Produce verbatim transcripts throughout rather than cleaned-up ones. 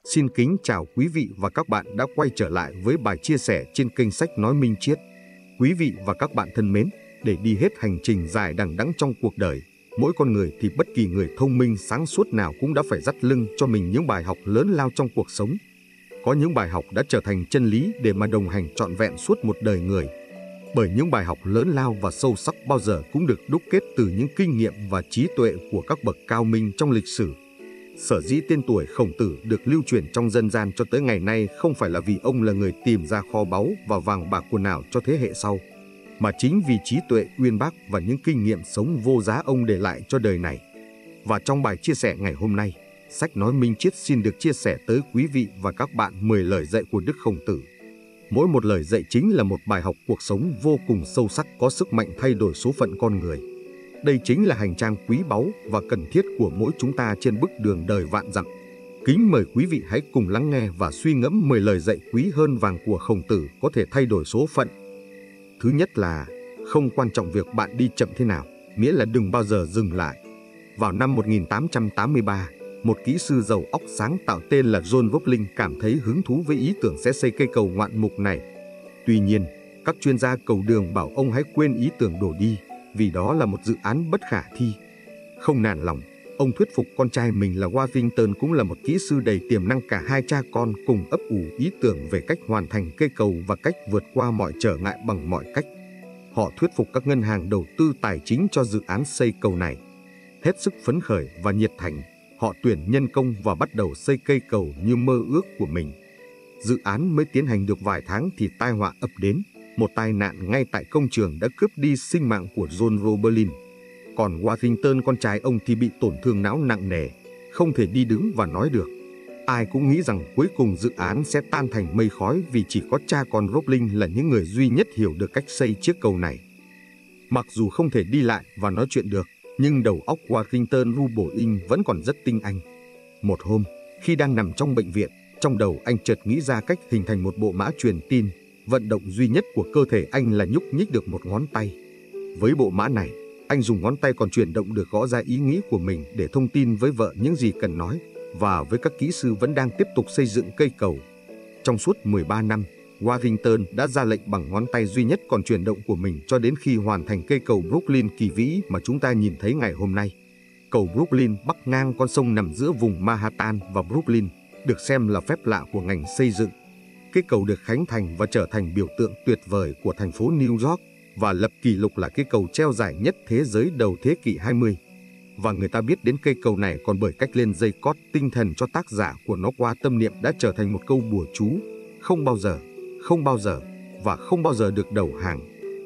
Xin kính chào quý vị và các bạn đã quay trở lại với bài chia sẻ trên kênh Sách Nói Minh Triết. Quý vị và các bạn thân mến, để đi hết hành trình dài đằng đẵng trong cuộc đời, mỗi con người thì bất kỳ người thông minh sáng suốt nào cũng đã phải dắt lưng cho mình những bài học lớn lao trong cuộc sống. Có những bài học đã trở thành chân lý để mà đồng hành trọn vẹn suốt một đời người. Bởi những bài học lớn lao và sâu sắc bao giờ cũng được đúc kết từ những kinh nghiệm và trí tuệ của các bậc cao minh trong lịch sử. Sở dĩ tên tuổi Khổng Tử được lưu truyền trong dân gian cho tới ngày nay không phải là vì ông là người tìm ra kho báu và vàng bạc quần ảo cho thế hệ sau, mà chính vì trí tuệ uyên bác và những kinh nghiệm sống vô giá ông để lại cho đời này. Và trong bài chia sẻ ngày hôm nay, Sách Nói Minh Triết xin được chia sẻ tới quý vị và các bạn mười lời dạy của Đức Khổng Tử. Mỗi một lời dạy chính là một bài học cuộc sống vô cùng sâu sắc, có sức mạnh thay đổi số phận con người. Đây chính là hành trang quý báu và cần thiết của mỗi chúng ta trên bước đường đời vạn dặm. Kính mời quý vị hãy cùng lắng nghe và suy ngẫm mười lời dạy quý hơn vàng của Khổng Tử có thể thay đổi số phận. Thứ nhất là không quan trọng việc bạn đi chậm thế nào, miễn là đừng bao giờ dừng lại. Vào năm một nghìn tám trăm tám mươi ba, một kỹ sư giàu óc sáng tạo tên là John Vogling cảm thấy hứng thú với ý tưởng sẽ xây cây cầu ngoạn mục này. Tuy nhiên, các chuyên gia cầu đường bảo ông hãy quên ý tưởng đổ đi, vì đó là một dự án bất khả thi. Không nản lòng, ông thuyết phục con trai mình là Washington cũng là một kỹ sư đầy tiềm năng. Cả hai cha con cùng ấp ủ ý tưởng về cách hoàn thành cây cầu và cách vượt qua mọi trở ngại bằng mọi cách. Họ thuyết phục các ngân hàng đầu tư tài chính cho dự án xây cầu này. Hết sức phấn khởi và nhiệt thành, họ tuyển nhân công và bắt đầu xây cây cầu như mơ ước của mình. Dự án mới tiến hành được vài tháng thì tai họa ập đến. Một tai nạn ngay tại công trường đã cướp đi sinh mạng của John Roberlin. Còn Washington, con trai ông thì bị tổn thương não nặng nề, không thể đi đứng và nói được. Ai cũng nghĩ rằng cuối cùng dự án sẽ tan thành mây khói vì chỉ có cha con Roebling là những người duy nhất hiểu được cách xây chiếc cầu này. Mặc dù không thể đi lại và nói chuyện được, nhưng đầu óc Washington Roebling vẫn còn rất tinh anh. Một hôm, khi đang nằm trong bệnh viện, trong đầu anh chợt nghĩ ra cách hình thành một bộ mã truyền tin. Vận động duy nhất của cơ thể anh là nhúc nhích được một ngón tay. Với bộ mã này, anh dùng ngón tay còn chuyển động được gõ ra ý nghĩ của mình để thông tin với vợ những gì cần nói, và với các kỹ sư vẫn đang tiếp tục xây dựng cây cầu. Trong suốt mười ba năm, Washington đã ra lệnh bằng ngón tay duy nhất còn chuyển động của mình cho đến khi hoàn thành cây cầu Brooklyn kỳ vĩ mà chúng ta nhìn thấy ngày hôm nay. Cầu Brooklyn bắc ngang con sông nằm giữa vùng Manhattan và Brooklyn, được xem là phép lạ của ngành xây dựng. Cây cầu được khánh thành và trở thành biểu tượng tuyệt vời của thành phố New York và lập kỷ lục là cây cầu treo dài nhất thế giới đầu thế kỷ hai mươi. Và người ta biết đến cây cầu này còn bởi cách lên dây cót tinh thần cho tác giả của nó qua tâm niệm đã trở thành một câu bùa chú: không bao giờ, không bao giờ và không bao giờ được đầu hàng.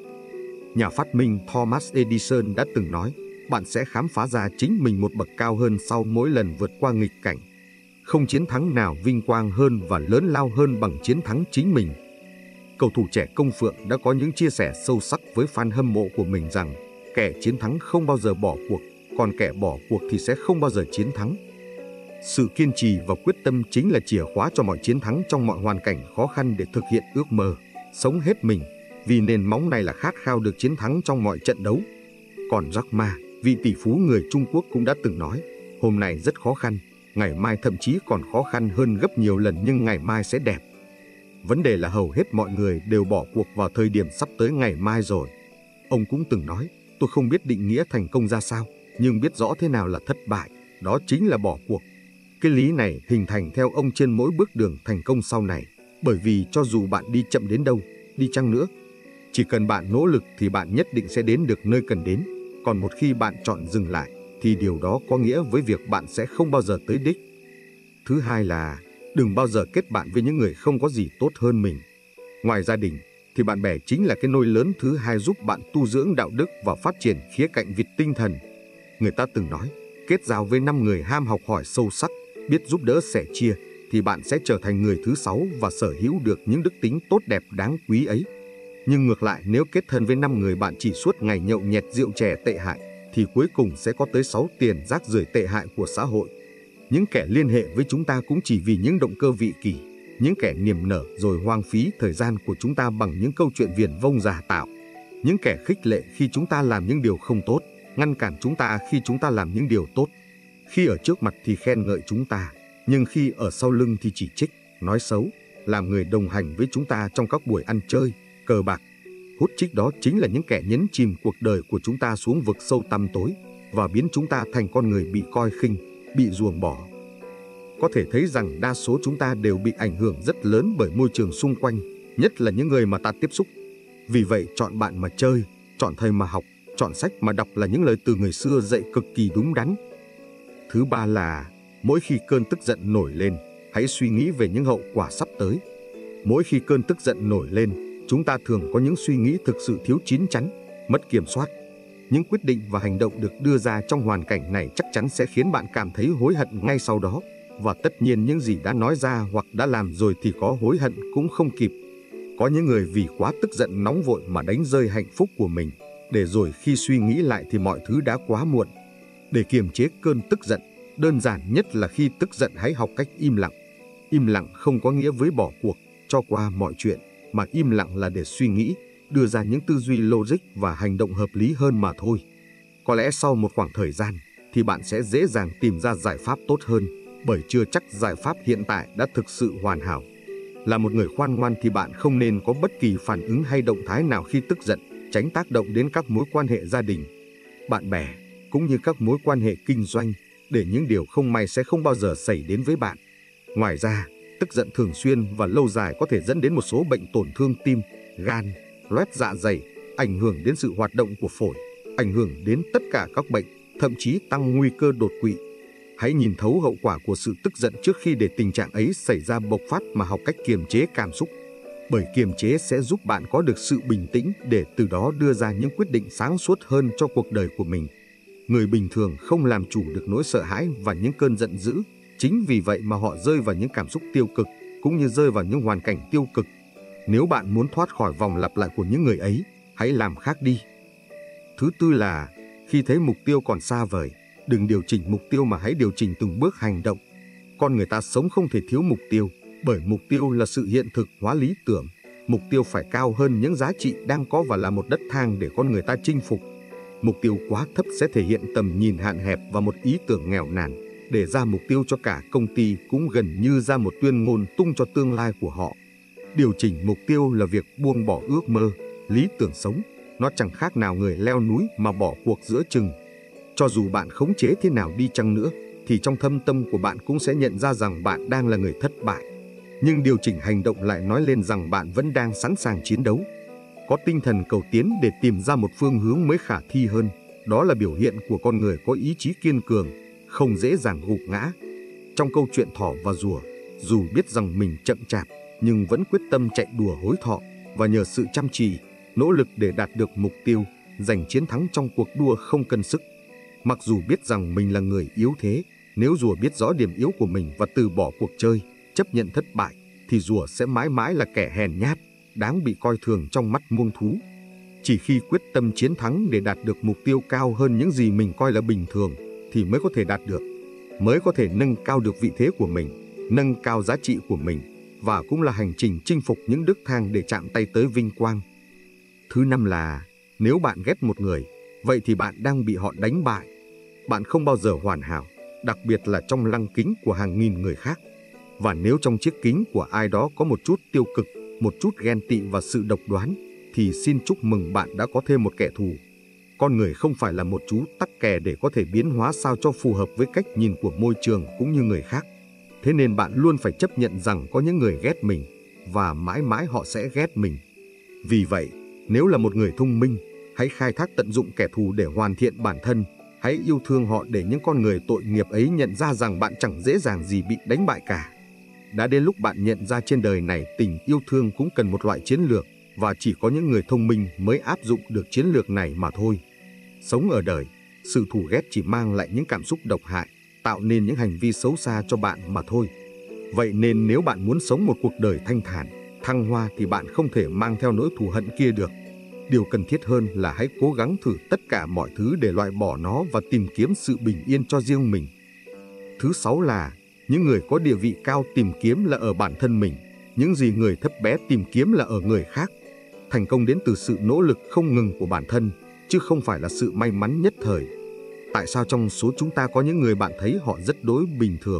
Nhà phát minh Thomas Edison đã từng nói, bạn sẽ khám phá ra chính mình một bậc cao hơn sau mỗi lần vượt qua nghịch cảnh. Không chiến thắng nào vinh quang hơn và lớn lao hơn bằng chiến thắng chính mình. Cầu thủ trẻ Công Phượng đã có những chia sẻ sâu sắc với fan hâm mộ của mình rằng kẻ chiến thắng không bao giờ bỏ cuộc, còn kẻ bỏ cuộc thì sẽ không bao giờ chiến thắng. Sự kiên trì và quyết tâm chính là chìa khóa cho mọi chiến thắng trong mọi hoàn cảnh khó khăn để thực hiện ước mơ, sống hết mình, vì nền móng này là khát khao được chiến thắng trong mọi trận đấu. Còn Jack Ma, vị tỷ phú người Trung Quốc cũng đã từng nói, hôm nay rất khó khăn, ngày mai thậm chí còn khó khăn hơn gấp nhiều lần, nhưng ngày mai sẽ đẹp. Vấn đề là hầu hết mọi người đều bỏ cuộc vào thời điểm sắp tới ngày mai rồi. Ông cũng từng nói, tôi không biết định nghĩa thành công ra sao, nhưng biết rõ thế nào là thất bại, đó chính là bỏ cuộc. Cái lý này hình thành theo ông trên mỗi bước đường thành công sau này, bởi vì cho dù bạn đi chậm đến đâu, đi chăng nữa, chỉ cần bạn nỗ lực thì bạn nhất định sẽ đến được nơi cần đến. Còn một khi bạn chọn dừng lại, thì điều đó có nghĩa với việc bạn sẽ không bao giờ tới đích. Thứ hai là đừng bao giờ kết bạn với những người không có gì tốt hơn mình. Ngoài gia đình, thì bạn bè chính là cái nôi lớn thứ hai giúp bạn tu dưỡng đạo đức và phát triển khía cạnh vịt tinh thần. Người ta từng nói, kết giao với năm người ham học hỏi sâu sắc, biết giúp đỡ sẻ chia, thì bạn sẽ trở thành người thứ sáu và sở hữu được những đức tính tốt đẹp đáng quý ấy. Nhưng ngược lại, nếu kết thân với năm người bạn chỉ suốt ngày nhậu nhẹt rượu chè tệ hại, thì cuối cùng sẽ có tới sáu tiền rác rưởi tệ hại của xã hội. Những kẻ liên hệ với chúng ta cũng chỉ vì những động cơ vị kỷ, những kẻ niềm nở rồi hoang phí thời gian của chúng ta bằng những câu chuyện viển vông giả tạo, những kẻ khích lệ khi chúng ta làm những điều không tốt, ngăn cản chúng ta khi chúng ta làm những điều tốt, khi ở trước mặt thì khen ngợi chúng ta, nhưng khi ở sau lưng thì chỉ trích, nói xấu, làm người đồng hành với chúng ta trong các buổi ăn chơi, cờ bạc. Hút chích đó chính là những kẻ nhấn chìm cuộc đời của chúng ta xuống vực sâu tăm tối và biến chúng ta thành con người bị coi khinh, bị ruồng bỏ. Có thể thấy rằng đa số chúng ta đều bị ảnh hưởng rất lớn bởi môi trường xung quanh, nhất là những người mà ta tiếp xúc. Vì vậy, chọn bạn mà chơi, chọn thầy mà học, chọn sách mà đọc là những lời từ người xưa dạy cực kỳ đúng đắn. Thứ ba là, mỗi khi cơn tức giận nổi lên, hãy suy nghĩ về những hậu quả sắp tới. Mỗi khi cơn tức giận nổi lên, chúng ta thường có những suy nghĩ thực sự thiếu chín chắn, mất kiểm soát. Những quyết định và hành động được đưa ra trong hoàn cảnh này chắc chắn sẽ khiến bạn cảm thấy hối hận ngay sau đó. Và tất nhiên những gì đã nói ra hoặc đã làm rồi thì có hối hận cũng không kịp. Có những người vì quá tức giận nóng vội mà đánh rơi hạnh phúc của mình, để rồi khi suy nghĩ lại thì mọi thứ đã quá muộn. Để kiềm chế cơn tức giận, đơn giản nhất là khi tức giận hãy học cách im lặng. Im lặng không có nghĩa với bỏ cuộc, cho qua mọi chuyện, mà im lặng là để suy nghĩ, đưa ra những tư duy logic và hành động hợp lý hơn mà thôi. Có lẽ sau một khoảng thời gian thì bạn sẽ dễ dàng tìm ra giải pháp tốt hơn, bởi chưa chắc giải pháp hiện tại đã thực sự hoàn hảo. Là một người khoan ngoan thì bạn không nên có bất kỳ phản ứng hay động thái nào khi tức giận, tránh tác động đến các mối quan hệ gia đình, bạn bè, cũng như các mối quan hệ kinh doanh, để những điều không may sẽ không bao giờ xảy đến với bạn. Ngoài ra, tức giận thường xuyên và lâu dài có thể dẫn đến một số bệnh tổn thương tim, gan, loét dạ dày, ảnh hưởng đến sự hoạt động của phổi, ảnh hưởng đến tất cả các bệnh, thậm chí tăng nguy cơ đột quỵ. Hãy nhìn thấu hậu quả của sự tức giận trước khi để tình trạng ấy xảy ra bộc phát mà học cách kiềm chế cảm xúc. Bởi kiềm chế sẽ giúp bạn có được sự bình tĩnh để từ đó đưa ra những quyết định sáng suốt hơn cho cuộc đời của mình. Người bình thường không làm chủ được nỗi sợ hãi và những cơn giận dữ. Chính vì vậy mà họ rơi vào những cảm xúc tiêu cực, cũng như rơi vào những hoàn cảnh tiêu cực. Nếu bạn muốn thoát khỏi vòng lặp lại của những người ấy, hãy làm khác đi. Thứ tư là, khi thấy mục tiêu còn xa vời, đừng điều chỉnh mục tiêu mà hãy điều chỉnh từng bước hành động. Con người ta sống không thể thiếu mục tiêu, bởi mục tiêu là sự hiện thực hóa lý tưởng. Mục tiêu phải cao hơn những giá trị đang có và là một đất thang để con người ta chinh phục. Mục tiêu quá thấp sẽ thể hiện tầm nhìn hạn hẹp và một ý tưởng nghèo nàn. Để ra mục tiêu cho cả công ty cũng gần như ra một tuyên ngôn tung cho tương lai của họ. Điều chỉnh mục tiêu là việc buông bỏ ước mơ, lý tưởng sống. Nó chẳng khác nào người leo núi mà bỏ cuộc giữa chừng. Cho dù bạn khống chế thế nào đi chăng nữa, thì trong thâm tâm của bạn cũng sẽ nhận ra rằng bạn đang là người thất bại. Nhưng điều chỉnh hành động lại nói lên rằng bạn vẫn đang sẵn sàng chiến đấu. Có tinh thần cầu tiến để tìm ra một phương hướng mới khả thi hơn. Đó là biểu hiện của con người có ý chí kiên cường, không dễ dàng gục ngã. Trong câu chuyện thỏ và rùa, dù biết rằng mình chậm chạp, nhưng vẫn quyết tâm chạy đùa hối thọ, và nhờ sự chăm chỉ, nỗ lực để đạt được mục tiêu, giành chiến thắng trong cuộc đua không cân sức. Mặc dù biết rằng mình là người yếu thế, nếu rùa biết rõ điểm yếu của mình và từ bỏ cuộc chơi, chấp nhận thất bại, thì rùa sẽ mãi mãi là kẻ hèn nhát, đáng bị coi thường trong mắt muông thú. Chỉ khi quyết tâm chiến thắng để đạt được mục tiêu cao hơn những gì mình coi là bình thường, thì mới có thể đạt được, mới có thể nâng cao được vị thế của mình, nâng cao giá trị của mình, và cũng là hành trình chinh phục những đức thang để chạm tay tới vinh quang. Thứ năm là, nếu bạn ghét một người, vậy thì bạn đang bị họ đánh bại. Bạn không bao giờ hoàn hảo, đặc biệt là trong lăng kính của hàng nghìn người khác. Và nếu trong chiếc kính của ai đó có một chút tiêu cực, một chút ghen tị và sự độc đoán, thì xin chúc mừng bạn đã có thêm một kẻ thù. Con người không phải là một chú tắc kè để có thể biến hóa sao cho phù hợp với cách nhìn của môi trường cũng như người khác. Thế nên bạn luôn phải chấp nhận rằng có những người ghét mình, và mãi mãi họ sẽ ghét mình. Vì vậy, nếu là một người thông minh, hãy khai thác tận dụng kẻ thù để hoàn thiện bản thân. Hãy yêu thương họ để những con người tội nghiệp ấy nhận ra rằng bạn chẳng dễ dàng gì bị đánh bại cả. Đã đến lúc bạn nhận ra trên đời này tình yêu thương cũng cần một loại chiến lược, và chỉ có những người thông minh mới áp dụng được chiến lược này mà thôi. Sống ở đời, sự thù ghét chỉ mang lại những cảm xúc độc hại, tạo nên những hành vi xấu xa cho bạn mà thôi. Vậy nên nếu bạn muốn sống một cuộc đời thanh thản, thăng hoa thì bạn không thể mang theo nỗi thù hận kia được. Điều cần thiết hơn là hãy cố gắng thử tất cả mọi thứ để loại bỏ nó và tìm kiếm sự bình yên cho riêng mình. Thứ sáu là, những người có địa vị cao tìm kiếm là ở bản thân mình, những gì người thấp bé tìm kiếm là ở người khác. Thành công đến từ sự nỗ lực không ngừng của bản thân, chứ không phải là sự may mắn nhất thời. Tại sao trong số chúng ta có những người bạn thấy họ rất đối bình thường,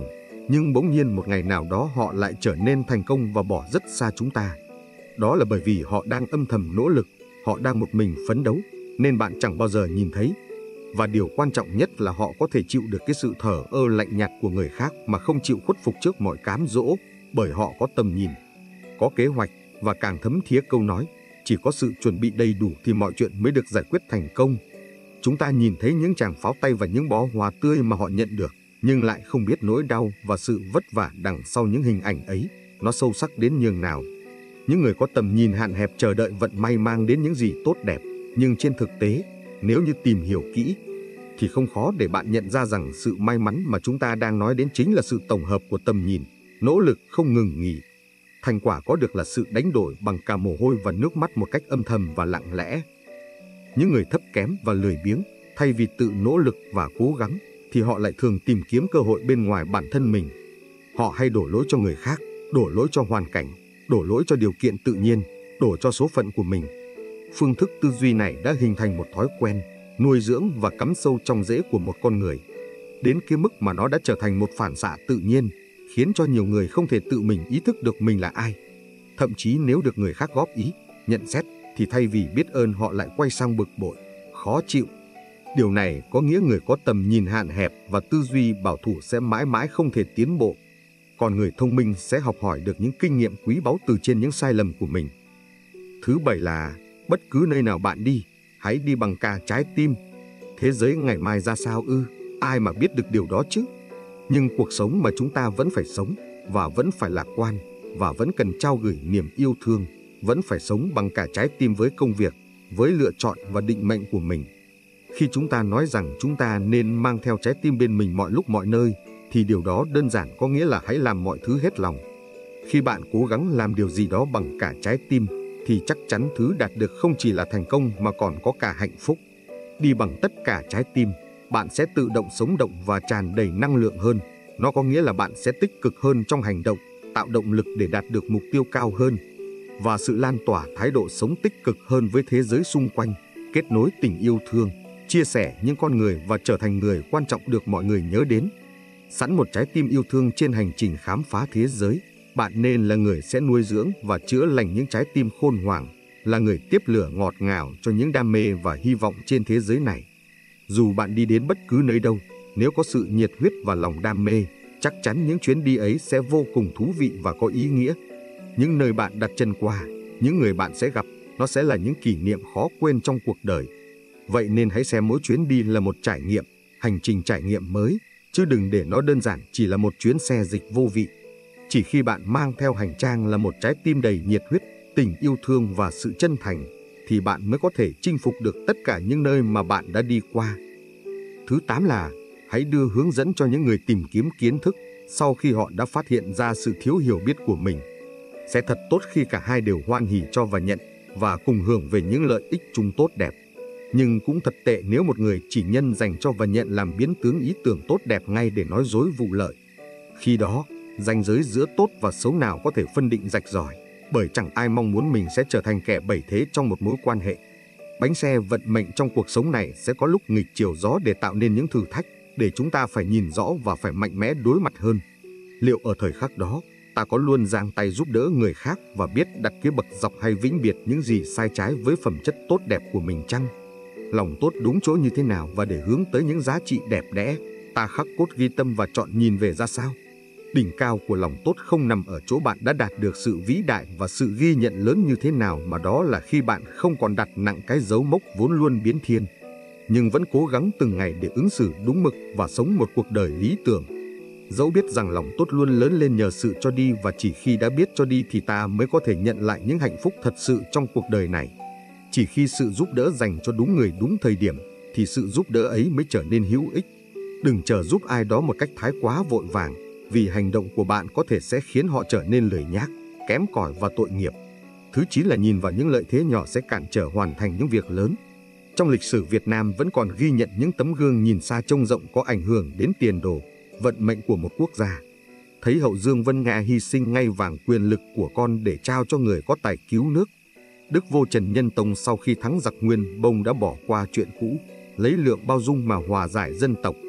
nhưng bỗng nhiên một ngày nào đó họ lại trở nên thành công và bỏ rất xa chúng ta. Đó là bởi vì họ đang âm thầm nỗ lực, họ đang một mình phấn đấu, nên bạn chẳng bao giờ nhìn thấy. Và điều quan trọng nhất là họ có thể chịu được cái sự thờ ơ lạnh nhạt của người khác mà không chịu khuất phục trước mọi cám dỗ, bởi họ có tầm nhìn, có kế hoạch và càng thấm thía câu nói, chỉ có sự chuẩn bị đầy đủ thì mọi chuyện mới được giải quyết thành công. Chúng ta nhìn thấy những tràng pháo tay và những bó hoa tươi mà họ nhận được, nhưng lại không biết nỗi đau và sự vất vả đằng sau những hình ảnh ấy, nó sâu sắc đến nhường nào. Những người có tầm nhìn hạn hẹp chờ đợi vận may mang đến những gì tốt đẹp, nhưng trên thực tế, nếu như tìm hiểu kỹ, thì không khó để bạn nhận ra rằng sự may mắn mà chúng ta đang nói đến chính là sự tổng hợp của tầm nhìn, nỗ lực không ngừng nghỉ. Thành quả có được là sự đánh đổi bằng cả mồ hôi và nước mắt một cách âm thầm và lặng lẽ. Những người thấp kém và lười biếng, thay vì tự nỗ lực và cố gắng, thì họ lại thường tìm kiếm cơ hội bên ngoài bản thân mình. Họ hay đổ lỗi cho người khác, đổ lỗi cho hoàn cảnh, đổ lỗi cho điều kiện tự nhiên, đổ cho số phận của mình. Phương thức tư duy này đã hình thành một thói quen, nuôi dưỡng và cắm sâu trong rễ của một con người, đến cái mức mà nó đã trở thành một phản xạ tự nhiên, khiến cho nhiều người không thể tự mình ý thức được mình là ai. Thậm chí nếu được người khác góp ý, nhận xét, thì thay vì biết ơn họ lại quay sang bực bội, khó chịu. Điều này có nghĩa người có tầm nhìn hạn hẹp và tư duy bảo thủ sẽ mãi mãi không thể tiến bộ. Còn người thông minh sẽ học hỏi được những kinh nghiệm quý báu từ trên những sai lầm của mình. Thứ bảy là, bất cứ nơi nào bạn đi, hãy đi bằng cả trái tim. Thế giới ngày mai ra sao ư? Ai mà biết được điều đó chứ? Nhưng cuộc sống mà chúng ta vẫn phải sống, và vẫn phải lạc quan, và vẫn cần trao gửi niềm yêu thương, vẫn phải sống bằng cả trái tim với công việc, với lựa chọn và định mệnh của mình. Khi chúng ta nói rằng chúng ta nên mang theo trái tim bên mình mọi lúc mọi nơi, thì điều đó đơn giản có nghĩa là hãy làm mọi thứ hết lòng. Khi bạn cố gắng làm điều gì đó bằng cả trái tim, thì chắc chắn thứ đạt được không chỉ là thành công mà còn có cả hạnh phúc. Đi bằng tất cả trái tim, bạn sẽ tự động sống động và tràn đầy năng lượng hơn. Nó có nghĩa là bạn sẽ tích cực hơn trong hành động, tạo động lực để đạt được mục tiêu cao hơn, và sự lan tỏa thái độ sống tích cực hơn với thế giới xung quanh, kết nối tình yêu thương, chia sẻ những con người và trở thành người quan trọng được mọi người nhớ đến. Sẵn một trái tim yêu thương trên hành trình khám phá thế giới, bạn nên là người sẽ nuôi dưỡng và chữa lành những trái tim khôn ngoằng, là người tiếp lửa ngọt ngào cho những đam mê và hy vọng trên thế giới này. Dù bạn đi đến bất cứ nơi đâu, nếu có sự nhiệt huyết và lòng đam mê, chắc chắn những chuyến đi ấy sẽ vô cùng thú vị và có ý nghĩa. Những nơi bạn đặt chân qua, những người bạn sẽ gặp, nó sẽ là những kỷ niệm khó quên trong cuộc đời. Vậy nên hãy xem mỗi chuyến đi là một trải nghiệm, hành trình trải nghiệm mới, chứ đừng để nó đơn giản chỉ là một chuyến xe dịch vô vị. Chỉ khi bạn mang theo hành trang là một trái tim đầy nhiệt huyết, tình yêu thương và sự chân thành, thì bạn mới có thể chinh phục được tất cả những nơi mà bạn đã đi qua. Thứ tám là, hãy đưa hướng dẫn cho những người tìm kiếm kiến thức sau khi họ đã phát hiện ra sự thiếu hiểu biết của mình. Sẽ thật tốt khi cả hai đều hoan hỉ cho và nhận, và cùng hưởng về những lợi ích chung tốt đẹp. Nhưng cũng thật tệ nếu một người chỉ nhân dành cho và nhận làm biến tướng ý tưởng tốt đẹp ngay để nói dối vụ lợi. Khi đó, ranh giới giữa tốt và xấu nào có thể phân định rạch ròi, bởi chẳng ai mong muốn mình sẽ trở thành kẻ bẩy thế trong một mối quan hệ. Bánh xe vận mệnh trong cuộc sống này sẽ có lúc nghịch chiều gió để tạo nên những thử thách, để chúng ta phải nhìn rõ và phải mạnh mẽ đối mặt hơn. Liệu ở thời khắc đó, ta có luôn giang tay giúp đỡ người khác và biết đặt cái bậc dọc hay vĩnh biệt những gì sai trái với phẩm chất tốt đẹp của mình chăng? Lòng tốt đúng chỗ như thế nào và để hướng tới những giá trị đẹp đẽ, ta khắc cốt ghi tâm và chọn nhìn về ra sao? Đỉnh cao của lòng tốt không nằm ở chỗ bạn đã đạt được sự vĩ đại và sự ghi nhận lớn như thế nào, mà đó là khi bạn không còn đặt nặng cái dấu mốc vốn luôn biến thiên, nhưng vẫn cố gắng từng ngày để ứng xử đúng mực và sống một cuộc đời lý tưởng. Dẫu biết rằng lòng tốt luôn lớn lên nhờ sự cho đi, và chỉ khi đã biết cho đi thì ta mới có thể nhận lại những hạnh phúc thật sự trong cuộc đời này. Chỉ khi sự giúp đỡ dành cho đúng người đúng thời điểm thì sự giúp đỡ ấy mới trở nên hữu ích. Đừng chờ giúp ai đó một cách thái quá vội vàng, vì hành động của bạn có thể sẽ khiến họ trở nên lười nhác, kém cỏi và tội nghiệp. Thứ chín là nhìn vào những lợi thế nhỏ sẽ cản trở hoàn thành những việc lớn. Trong lịch sử Việt Nam vẫn còn ghi nhận những tấm gương nhìn xa trông rộng có ảnh hưởng đến tiền đồ, vận mệnh của một quốc gia. Thấy hậu Dương Vân Nga hy sinh ngay vàng quyền lực của con để trao cho người có tài cứu nước. Đức vua Trần Nhân Tông sau khi thắng giặc Nguyên Bông đã bỏ qua chuyện cũ, lấy lượng bao dung mà hòa giải dân tộc.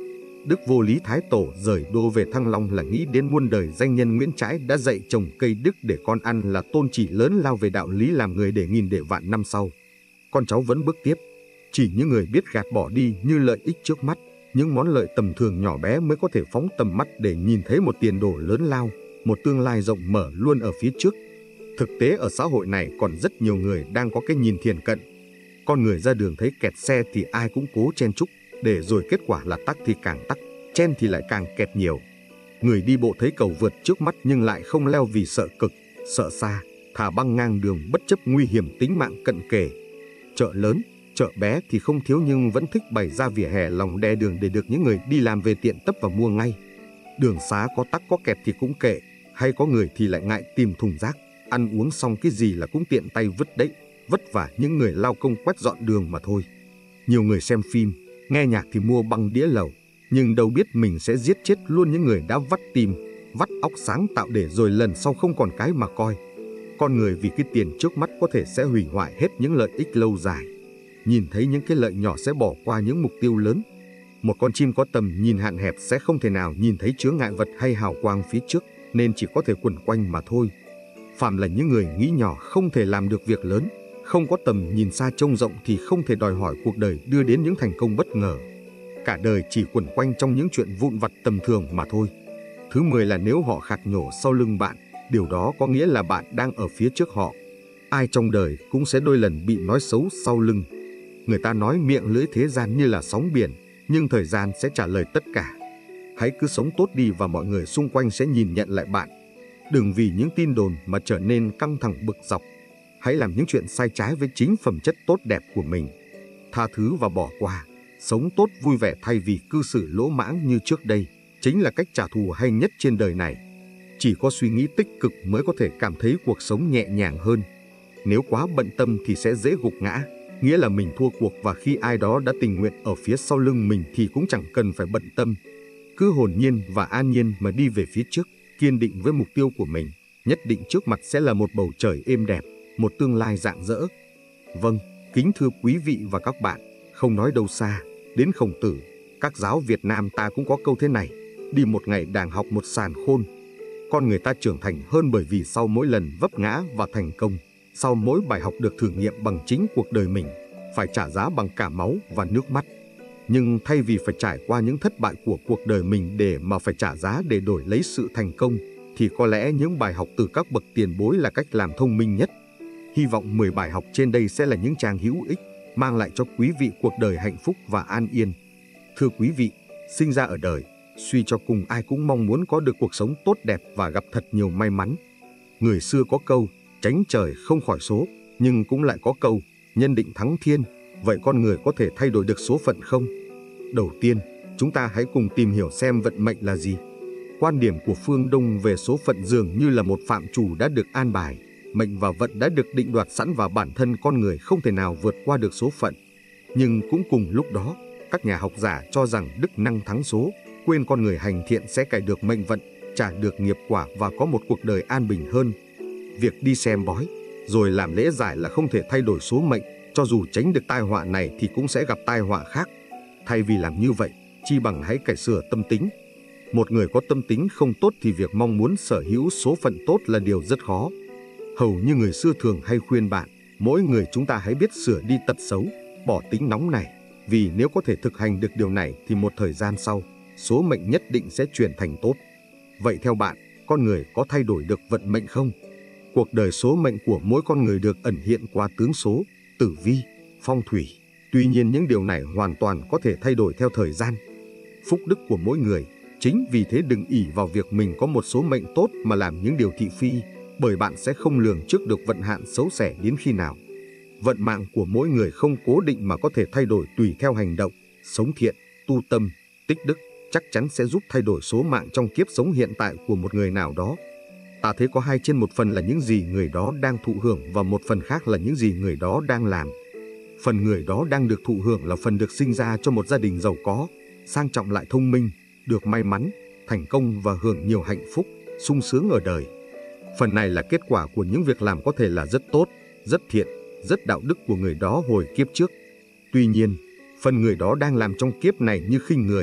Đức Vô Lý Thái Tổ rời đô về Thăng Long là nghĩ đến muôn đời danh nhân Nguyễn Trãi đã dạy trồng cây đức để con ăn, là tôn chỉ lớn lao về đạo lý làm người để nghìn để vạn năm sau. Con cháu vẫn bước tiếp. Chỉ những người biết gạt bỏ đi như lợi ích trước mắt, những món lợi tầm thường nhỏ bé mới có thể phóng tầm mắt để nhìn thấy một tiền đồ lớn lao, một tương lai rộng mở luôn ở phía trước. Thực tế ở xã hội này còn rất nhiều người đang có cái nhìn thiển cận. Con người ra đường thấy kẹt xe thì ai cũng cố chen chúc, để rồi kết quả là tắc thì càng tắc, chen thì lại càng kẹt nhiều. Người đi bộ thấy cầu vượt trước mắt nhưng lại không leo vì sợ cực, sợ xa, thà băng ngang đường bất chấp nguy hiểm tính mạng cận kề. Chợ lớn, chợ bé thì không thiếu nhưng vẫn thích bày ra vỉa hè lòng đè đường để được những người đi làm về tiện tấp và mua ngay. Đường xá có tắc có kẹt thì cũng kệ, hay có người thì lại ngại tìm thùng rác, ăn uống xong cái gì là cũng tiện tay vứt đấy, vất vả những người lao công quét dọn đường mà thôi. Nhiều người xem phim, nghe nhạc thì mua băng đĩa lầu, nhưng đâu biết mình sẽ giết chết luôn những người đã vắt tim, vắt óc sáng tạo để rồi lần sau không còn cái mà coi. Con người vì cái tiền trước mắt có thể sẽ hủy hoại hết những lợi ích lâu dài. Nhìn thấy những cái lợi nhỏ sẽ bỏ qua những mục tiêu lớn. Một con chim có tầm nhìn hạn hẹp sẽ không thể nào nhìn thấy chướng ngại vật hay hào quang phía trước, nên chỉ có thể quẩn quanh mà thôi. Phạm là những người nghĩ nhỏ không thể làm được việc lớn, không có tầm nhìn xa trông rộng thì không thể đòi hỏi cuộc đời đưa đến những thành công bất ngờ. Cả đời chỉ quẩn quanh trong những chuyện vụn vặt tầm thường mà thôi. Thứ mười là nếu họ khạc nhổ sau lưng bạn, điều đó có nghĩa là bạn đang ở phía trước họ. Ai trong đời cũng sẽ đôi lần bị nói xấu sau lưng. Người ta nói miệng lưỡi thế gian như là sóng biển, nhưng thời gian sẽ trả lời tất cả. Hãy cứ sống tốt đi và mọi người xung quanh sẽ nhìn nhận lại bạn. Đừng vì những tin đồn mà trở nên căng thẳng bực dọc. Hãy làm những chuyện sai trái với chính phẩm chất tốt đẹp của mình. Tha thứ và bỏ qua, sống tốt vui vẻ thay vì cư xử lỗ mãng như trước đây, chính là cách trả thù hay nhất trên đời này. Chỉ có suy nghĩ tích cực mới có thể cảm thấy cuộc sống nhẹ nhàng hơn. Nếu quá bận tâm thì sẽ dễ gục ngã, nghĩa là mình thua cuộc, và khi ai đó đã tình nguyện ở phía sau lưng mình thì cũng chẳng cần phải bận tâm. Cứ hồn nhiên và an nhiên mà đi về phía trước, kiên định với mục tiêu của mình, nhất định trước mặt sẽ là một bầu trời êm đẹp, một tương lai rạng rỡ. Vâng, kính thưa quý vị và các bạn, không nói đâu xa, đến Khổng Tử, các giáo Việt Nam ta cũng có câu thế này: đi một ngày đàng học một sàn khôn. Con người ta trưởng thành hơn bởi vì sau mỗi lần vấp ngã và thành công, sau mỗi bài học được thử nghiệm bằng chính cuộc đời mình, phải trả giá bằng cả máu và nước mắt. Nhưng thay vì phải trải qua những thất bại của cuộc đời mình để mà phải trả giá để đổi lấy sự thành công, thì có lẽ những bài học từ các bậc tiền bối là cách làm thông minh nhất. Hy vọng mười bài học trên đây sẽ là những trang hữu ích, mang lại cho quý vị cuộc đời hạnh phúc và an yên. Thưa quý vị, sinh ra ở đời, suy cho cùng ai cũng mong muốn có được cuộc sống tốt đẹp và gặp thật nhiều may mắn. Người xưa có câu, tránh trời không khỏi số, nhưng cũng lại có câu, nhân định thắng thiên. Vậy con người có thể thay đổi được số phận không? Đầu tiên, chúng ta hãy cùng tìm hiểu xem vận mệnh là gì. Quan điểm của phương Đông về số phận dường như là một phạm trù đã được an bài. Mệnh và vận đã được định đoạt sẵn và bản thân con người không thể nào vượt qua được số phận. Nhưng cũng cùng lúc đó, các nhà học giả cho rằng đức năng thắng số, quên con người hành thiện sẽ cải được mệnh vận, trả được nghiệp quả và có một cuộc đời an bình hơn. Việc đi xem bói, rồi làm lễ giải là không thể thay đổi số mệnh, cho dù tránh được tai họa này thì cũng sẽ gặp tai họa khác. Thay vì làm như vậy, chi bằng hãy cải sửa tâm tính. Một người có tâm tính không tốt thì việc mong muốn sở hữu số phận tốt là điều rất khó. Hầu như người xưa thường hay khuyên bạn, mỗi người chúng ta hãy biết sửa đi tật xấu, bỏ tính nóng này, vì nếu có thể thực hành được điều này thì một thời gian sau, số mệnh nhất định sẽ chuyển thành tốt. Vậy theo bạn, con người có thay đổi được vận mệnh không? Cuộc đời số mệnh của mỗi con người được ẩn hiện qua tướng số, tử vi, phong thủy. Tuy nhiên những điều này hoàn toàn có thể thay đổi theo thời gian. Phúc đức của mỗi người, chính vì thế đừng ỷ vào việc mình có một số mệnh tốt mà làm những điều thị phi, bởi bạn sẽ không lường trước được vận hạn xấu xẻ đến khi nào. Vận mạng của mỗi người không cố định mà có thể thay đổi tùy theo hành động, sống thiện, tu tâm, tích đức, chắc chắn sẽ giúp thay đổi số mạng trong kiếp sống hiện tại của một người nào đó. Ta thấy có hai trên một phần là những gì người đó đang thụ hưởng và một phần khác là những gì người đó đang làm. Phần người đó đang được thụ hưởng là phần được sinh ra cho một gia đình giàu có, sang trọng lại thông minh, được may mắn, thành công và hưởng nhiều hạnh phúc, sung sướng ở đời. Phần này là kết quả của những việc làm có thể là rất tốt, rất thiện, rất đạo đức của người đó hồi kiếp trước. Tuy nhiên, phần người đó đang làm trong kiếp này như khinh người,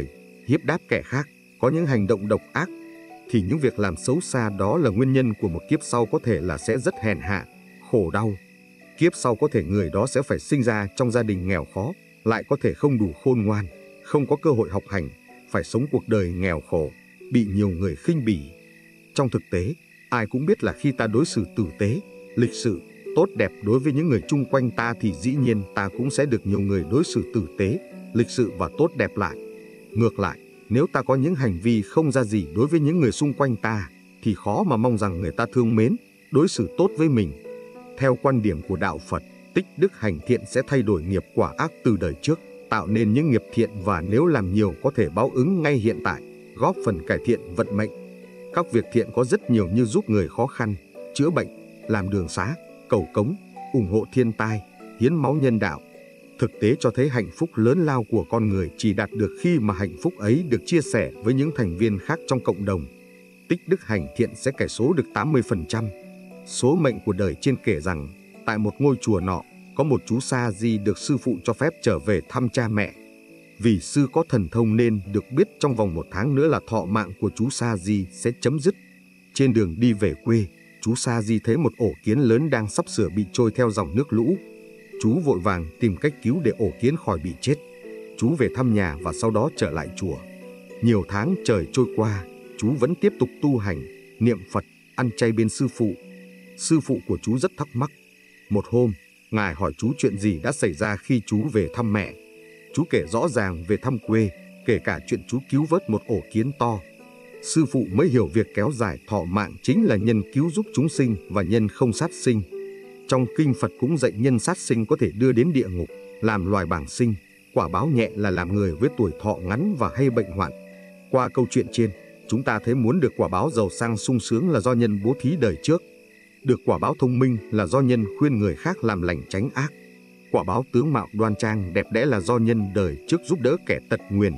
hiếp đáp kẻ khác, có những hành động độc ác, thì những việc làm xấu xa đó là nguyên nhân của một kiếp sau có thể là sẽ rất hèn hạ, khổ đau. Kiếp sau có thể người đó sẽ phải sinh ra trong gia đình nghèo khó, lại có thể không đủ khôn ngoan, không có cơ hội học hành, phải sống cuộc đời nghèo khổ, bị nhiều người khinh bỉ. Trong thực tế, ai cũng biết là khi ta đối xử tử tế, lịch sự, tốt đẹp đối với những người chung quanh ta thì dĩ nhiên ta cũng sẽ được nhiều người đối xử tử tế, lịch sự và tốt đẹp lại. Ngược lại, nếu ta có những hành vi không ra gì đối với những người xung quanh ta, thì khó mà mong rằng người ta thương mến, đối xử tốt với mình. Theo quan điểm của Đạo Phật, tích đức hành thiện sẽ thay đổi nghiệp quả ác từ đời trước, tạo nên những nghiệp thiện và nếu làm nhiều có thể báo ứng ngay hiện tại, góp phần cải thiện vận mệnh. Các việc thiện có rất nhiều như giúp người khó khăn, chữa bệnh, làm đường xá, cầu cống, ủng hộ thiên tai, hiến máu nhân đạo. Thực tế cho thấy hạnh phúc lớn lao của con người chỉ đạt được khi mà hạnh phúc ấy được chia sẻ với những thành viên khác trong cộng đồng. Tích đức hành thiện sẽ cải số được tám mươi phần trăm. Số mệnh của đời trên kể rằng, tại một ngôi chùa nọ, có một chú Sa Di được sư phụ cho phép trở về thăm cha mẹ. Vì sư có thần thông nên được biết trong vòng một tháng nữa là thọ mạng của chú Sa Di sẽ chấm dứt. Trên đường đi về quê, chú Sa Di thấy một ổ kiến lớn đang sắp sửa bị trôi theo dòng nước lũ. Chú vội vàng tìm cách cứu để ổ kiến khỏi bị chết. Chú về thăm nhà và sau đó trở lại chùa. Nhiều tháng trời trôi qua, chú vẫn tiếp tục tu hành, niệm Phật, ăn chay bên sư phụ. Sư phụ của chú rất thắc mắc. Một hôm, ngài hỏi chú chuyện gì đã xảy ra khi chú về thăm mẹ. Chú kể rõ ràng về thăm quê, kể cả chuyện chú cứu vớt một ổ kiến to. Sư phụ mới hiểu việc kéo dài thọ mạng chính là nhân cứu giúp chúng sinh và nhân không sát sinh. Trong kinh Phật cũng dạy nhân sát sinh có thể đưa đến địa ngục, làm loài bảng sinh, quả báo nhẹ là làm người với tuổi thọ ngắn và hay bệnh hoạn. Qua câu chuyện trên, chúng ta thấy muốn được quả báo giàu sang sung sướng là do nhân bố thí đời trước. Được quả báo thông minh là do nhân khuyên người khác làm lành tránh ác. Quả báo tướng mạo đoan trang đẹp đẽ là do nhân đời trước giúp đỡ kẻ tật nguyền.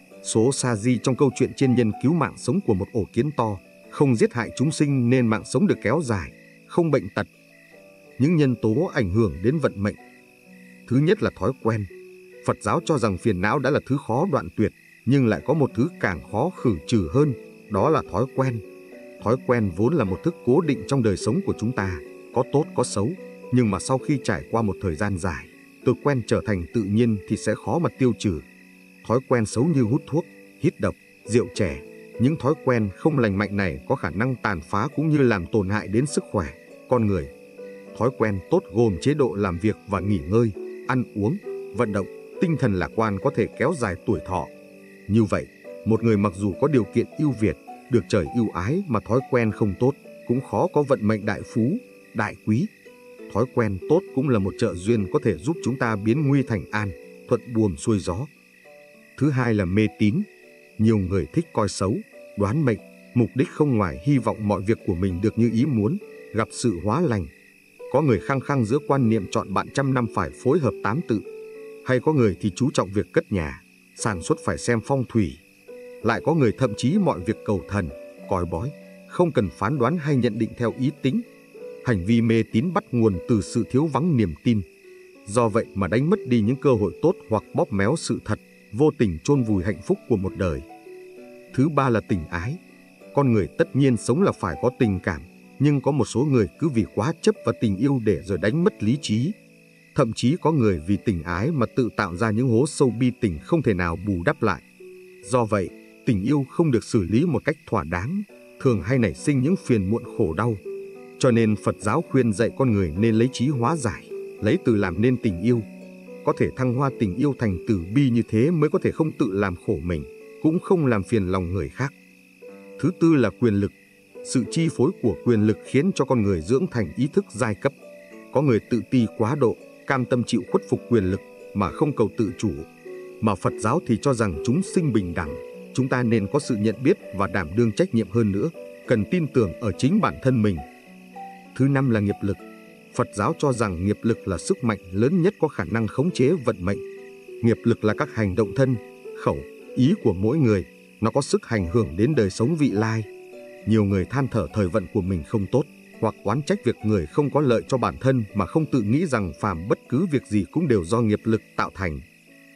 Số Sa Di trong câu chuyện trên nhân cứu mạng sống của một ổ kiến to, không giết hại chúng sinh nên mạng sống được kéo dài, không bệnh tật. Những nhân tố ảnh hưởng đến vận mệnh. Thứ nhất là thói quen. Phật giáo cho rằng phiền não đã là thứ khó đoạn tuyệt, nhưng lại có một thứ càng khó khử trừ hơn, đó là thói quen. Thói quen vốn là một thức cố định trong đời sống của chúng ta, có tốt có xấu, nhưng mà sau khi trải qua một thời gian dài, từ quen trở thành tự nhiên thì sẽ khó mà tiêu trừ. Thói quen xấu như hút thuốc, hít độc, rượu chè, những thói quen không lành mạnh này có khả năng tàn phá cũng như làm tổn hại đến sức khỏe con người. Thói quen tốt gồm chế độ làm việc và nghỉ ngơi, ăn uống, vận động, tinh thần lạc quan có thể kéo dài tuổi thọ. Như vậy, một người mặc dù có điều kiện ưu việt, được trời ưu ái mà thói quen không tốt, cũng khó có vận mệnh đại phú, đại quý. Thói quen tốt cũng là một trợ duyên có thể giúp chúng ta biến nguy thành an, thuận buồm xuôi gió. Thứ hai là mê tín. Nhiều người thích coi xấu, đoán mệnh, mục đích không ngoài hy vọng mọi việc của mình được như ý muốn, gặp sự hóa lành. Có người khăng khăng giữa quan niệm chọn bạn trăm năm phải phối hợp tám tự. Hay có người thì chú trọng việc cất nhà, sản xuất phải xem phong thủy. Lại có người thậm chí mọi việc cầu thần, coi bói, không cần phán đoán hay nhận định theo ý tính. Hành vi mê tín bắt nguồn từ sự thiếu vắng niềm tin. Do vậy mà đánh mất đi những cơ hội tốt hoặc bóp méo sự thật, vô tình chôn vùi hạnh phúc của một đời. Thứ ba là tình ái. Con người tất nhiên sống là phải có tình cảm, nhưng có một số người cứ vì quá chấp vào tình yêu để rồi đánh mất lý trí. Thậm chí có người vì tình ái mà tự tạo ra những hố sâu bi tình không thể nào bù đắp lại. Do vậy, tình yêu không được xử lý một cách thỏa đáng, thường hay nảy sinh những phiền muộn khổ đau. Cho nên Phật giáo khuyên dạy con người nên lấy trí hóa giải, lấy từ làm nên tình yêu. Có thể thăng hoa tình yêu thành từ bi như thế mới có thể không tự làm khổ mình, cũng không làm phiền lòng người khác. Thứ tư là quyền lực. Sự chi phối của quyền lực khiến cho con người dưỡng thành ý thức giai cấp. Có người tự ti quá độ, cam tâm chịu khuất phục quyền lực mà không cầu tự chủ. Mà Phật giáo thì cho rằng chúng sinh bình đẳng, chúng ta nên có sự nhận biết và đảm đương trách nhiệm hơn nữa, cần tin tưởng ở chính bản thân mình. Thứ năm là nghiệp lực. Phật giáo cho rằng nghiệp lực là sức mạnh lớn nhất có khả năng khống chế vận mệnh. Nghiệp lực là các hành động thân, khẩu, ý của mỗi người, nó có sức ảnh hưởng đến đời sống vị lai. Nhiều người than thở thời vận của mình không tốt, hoặc oán trách việc người không có lợi cho bản thân mà không tự nghĩ rằng phàm bất cứ việc gì cũng đều do nghiệp lực tạo thành.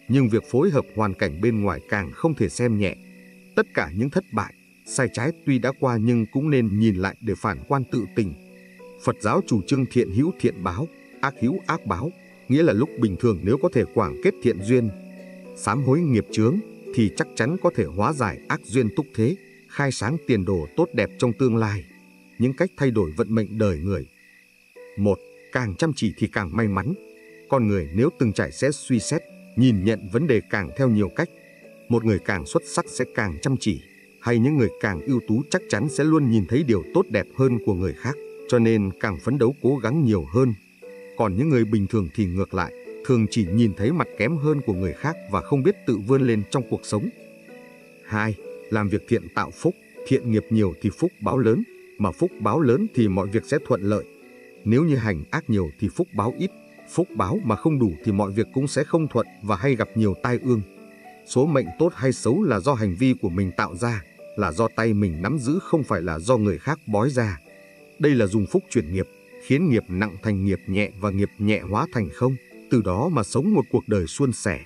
Nhưng việc phối hợp hoàn cảnh bên ngoài càng không thể xem nhẹ. Tất cả những thất bại, sai trái tuy đã qua nhưng cũng nên nhìn lại để phản quan tự tình. Phật giáo chủ trương thiện hữu thiện báo, ác hữu ác báo, nghĩa là lúc bình thường nếu có thể quảng kết thiện duyên, sám hối nghiệp chướng, thì chắc chắn có thể hóa giải ác duyên túc thế, khai sáng tiền đồ tốt đẹp trong tương lai. Những cách thay đổi vận mệnh đời người. Một, càng chăm chỉ thì càng may mắn. Con người nếu từng trải sẽ suy xét, nhìn nhận vấn đề càng theo nhiều cách. Một người càng xuất sắc sẽ càng chăm chỉ, hay những người càng ưu tú chắc chắn sẽ luôn nhìn thấy điều tốt đẹp hơn của người khác, cho nên càng phấn đấu cố gắng nhiều hơn. Còn những người bình thường thì ngược lại, thường chỉ nhìn thấy mặt kém hơn của người khác và không biết tự vươn lên trong cuộc sống. Hai, làm việc thiện tạo phúc, thiện nghiệp nhiều thì phúc báo lớn, mà phúc báo lớn thì mọi việc sẽ thuận lợi. Nếu như hành ác nhiều thì phúc báo ít, phúc báo mà không đủ thì mọi việc cũng sẽ không thuận và hay gặp nhiều tai ương. Số mệnh tốt hay xấu là do hành vi của mình tạo ra, là do tay mình nắm giữ, không phải là do người khác bói ra. Đây là dùng phúc chuyển nghiệp, khiến nghiệp nặng thành nghiệp nhẹ và nghiệp nhẹ hóa thành không, từ đó mà sống một cuộc đời suôn sẻ.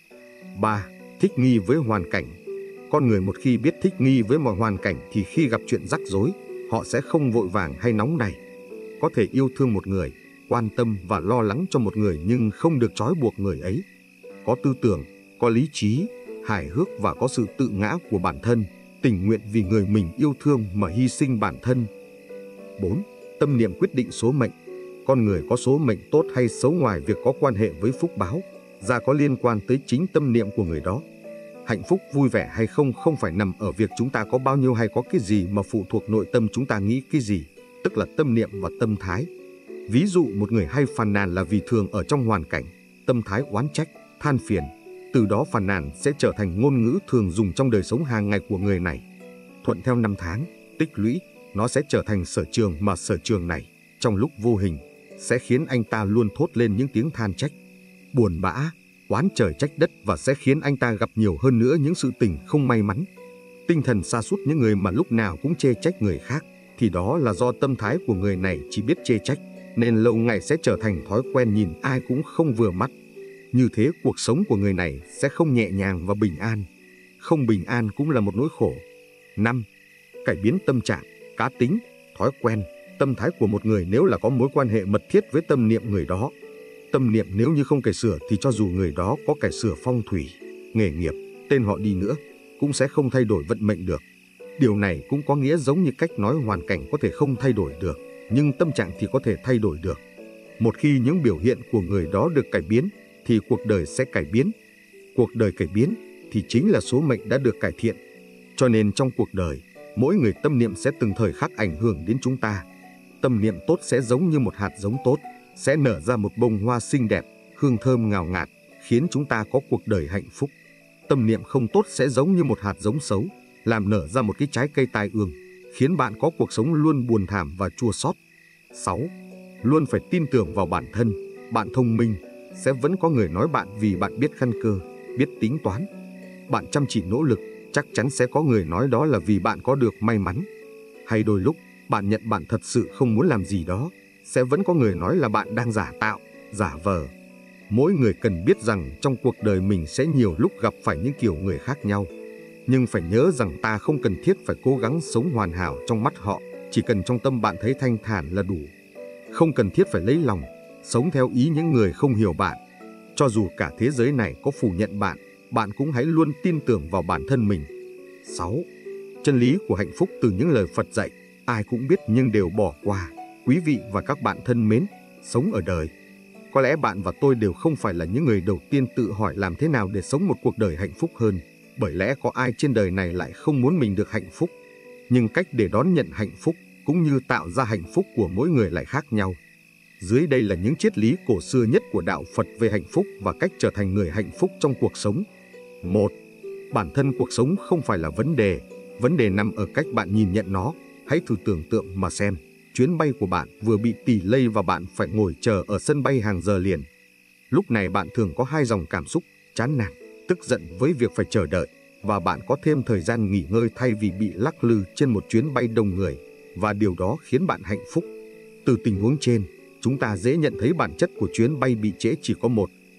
Ba. Thích nghi với hoàn cảnh. Con người một khi biết thích nghi với mọi hoàn cảnh thì khi gặp chuyện rắc rối, họ sẽ không vội vàng hay nóng nảy. Có thể yêu thương một người, quan tâm và lo lắng cho một người nhưng không được trói buộc người ấy. Có tư tưởng, có lý trí, hài hước và có sự tự ngã của bản thân, tình nguyện vì người mình yêu thương mà hy sinh bản thân. Bốn. Tâm niệm quyết định số mệnh. Con người có số mệnh tốt hay xấu ngoài việc có quan hệ với phúc báo, ra có liên quan tới chính tâm niệm của người đó. Hạnh phúc vui vẻ hay không không phải nằm ở việc chúng ta có bao nhiêu hay có cái gì, mà phụ thuộc nội tâm chúng ta nghĩ cái gì, tức là tâm niệm và tâm thái. Ví dụ một người hay phàn nàn là vì thường ở trong hoàn cảnh, tâm thái oán trách, than phiền. Từ đó phàn nàn sẽ trở thành ngôn ngữ thường dùng trong đời sống hàng ngày của người này. Thuận theo năm tháng, tích lũy, nó sẽ trở thành sở trường, mà sở trường này, trong lúc vô hình, sẽ khiến anh ta luôn thốt lên những tiếng than trách, buồn bã, oán trời trách đất, và sẽ khiến anh ta gặp nhiều hơn nữa những sự tình không may mắn. Tinh thần sa sút những người mà lúc nào cũng chê trách người khác, thì đó là do tâm thái của người này chỉ biết chê trách, nên lâu ngày sẽ trở thành thói quen nhìn ai cũng không vừa mắt. Như thế cuộc sống của người này sẽ không nhẹ nhàng và bình an. Không bình an cũng là một nỗi khổ. Năm. Cải biến tâm trạng, cá tính, thói quen, tâm thái của một người nếu là có mối quan hệ mật thiết với tâm niệm người đó. Tâm niệm nếu như không cải sửa thì cho dù người đó có cải sửa phong thủy, nghề nghiệp, tên họ đi nữa, cũng sẽ không thay đổi vận mệnh được. Điều này cũng có nghĩa giống như cách nói hoàn cảnh có thể không thay đổi được, nhưng tâm trạng thì có thể thay đổi được. Một khi những biểu hiện của người đó được cải biến, thì cuộc đời sẽ cải biến. Cuộc đời cải biến thì chính là số mệnh đã được cải thiện. Cho nên trong cuộc đời, mỗi người tâm niệm sẽ từng thời khắc ảnh hưởng đến chúng ta. Tâm niệm tốt sẽ giống như một hạt giống tốt, sẽ nở ra một bông hoa xinh đẹp, hương thơm ngào ngạt, khiến chúng ta có cuộc đời hạnh phúc. Tâm niệm không tốt sẽ giống như một hạt giống xấu, làm nở ra một cái trái cây tai ương, khiến bạn có cuộc sống luôn buồn thảm và chua xót. Sáu. Luôn phải tin tưởng vào bản thân. Bạn thông minh, sẽ vẫn có người nói bạn vì bạn biết căn cơ, biết tính toán. Bạn chăm chỉ nỗ lực, chắc chắn sẽ có người nói đó là vì bạn có được may mắn. Hay đôi lúc, bạn nhận bạn thật sự không muốn làm gì đó, sẽ vẫn có người nói là bạn đang giả tạo, giả vờ. Mỗi người cần biết rằng trong cuộc đời mình sẽ nhiều lúc gặp phải những kiểu người khác nhau. Nhưng phải nhớ rằng ta không cần thiết phải cố gắng sống hoàn hảo trong mắt họ, chỉ cần trong tâm bạn thấy thanh thản là đủ. Không cần thiết phải lấy lòng, sống theo ý những người không hiểu bạn. Cho dù cả thế giới này có phủ nhận bạn, bạn cũng hãy luôn tin tưởng vào bản thân mình. Sáu. Chân lý của hạnh phúc từ những lời Phật dạy, ai cũng biết nhưng đều bỏ qua. Quý vị và các bạn thân mến, sống ở đời, có lẽ bạn và tôi đều không phải là những người đầu tiên tự hỏi làm thế nào để sống một cuộc đời hạnh phúc hơn, bởi lẽ có ai trên đời này lại không muốn mình được hạnh phúc. Nhưng cách để đón nhận hạnh phúc cũng như tạo ra hạnh phúc của mỗi người lại khác nhau. Dưới đây là những triết lý cổ xưa nhất của đạo Phật về hạnh phúc và cách trở thành người hạnh phúc trong cuộc sống. Một. Bản thân cuộc sống không phải là vấn đề, vấn đề nằm ở cách bạn nhìn nhận nó. Hãy thử tưởng tượng mà xem, chuyến bay của bạn vừa bị delay và bạn phải ngồi chờ ở sân bay hàng giờ liền. Lúc này bạn thường có hai dòng cảm xúc, chán nản, tức giận với việc phải chờ đợi, và bạn có thêm thời gian nghỉ ngơi thay vì bị lắc lư trên một chuyến bay đông người, và điều đó khiến bạn hạnh phúc. Từ tình huống trên, chúng ta dễ nhận thấy bản chất của chuyến bay bị trễ chỉ có một,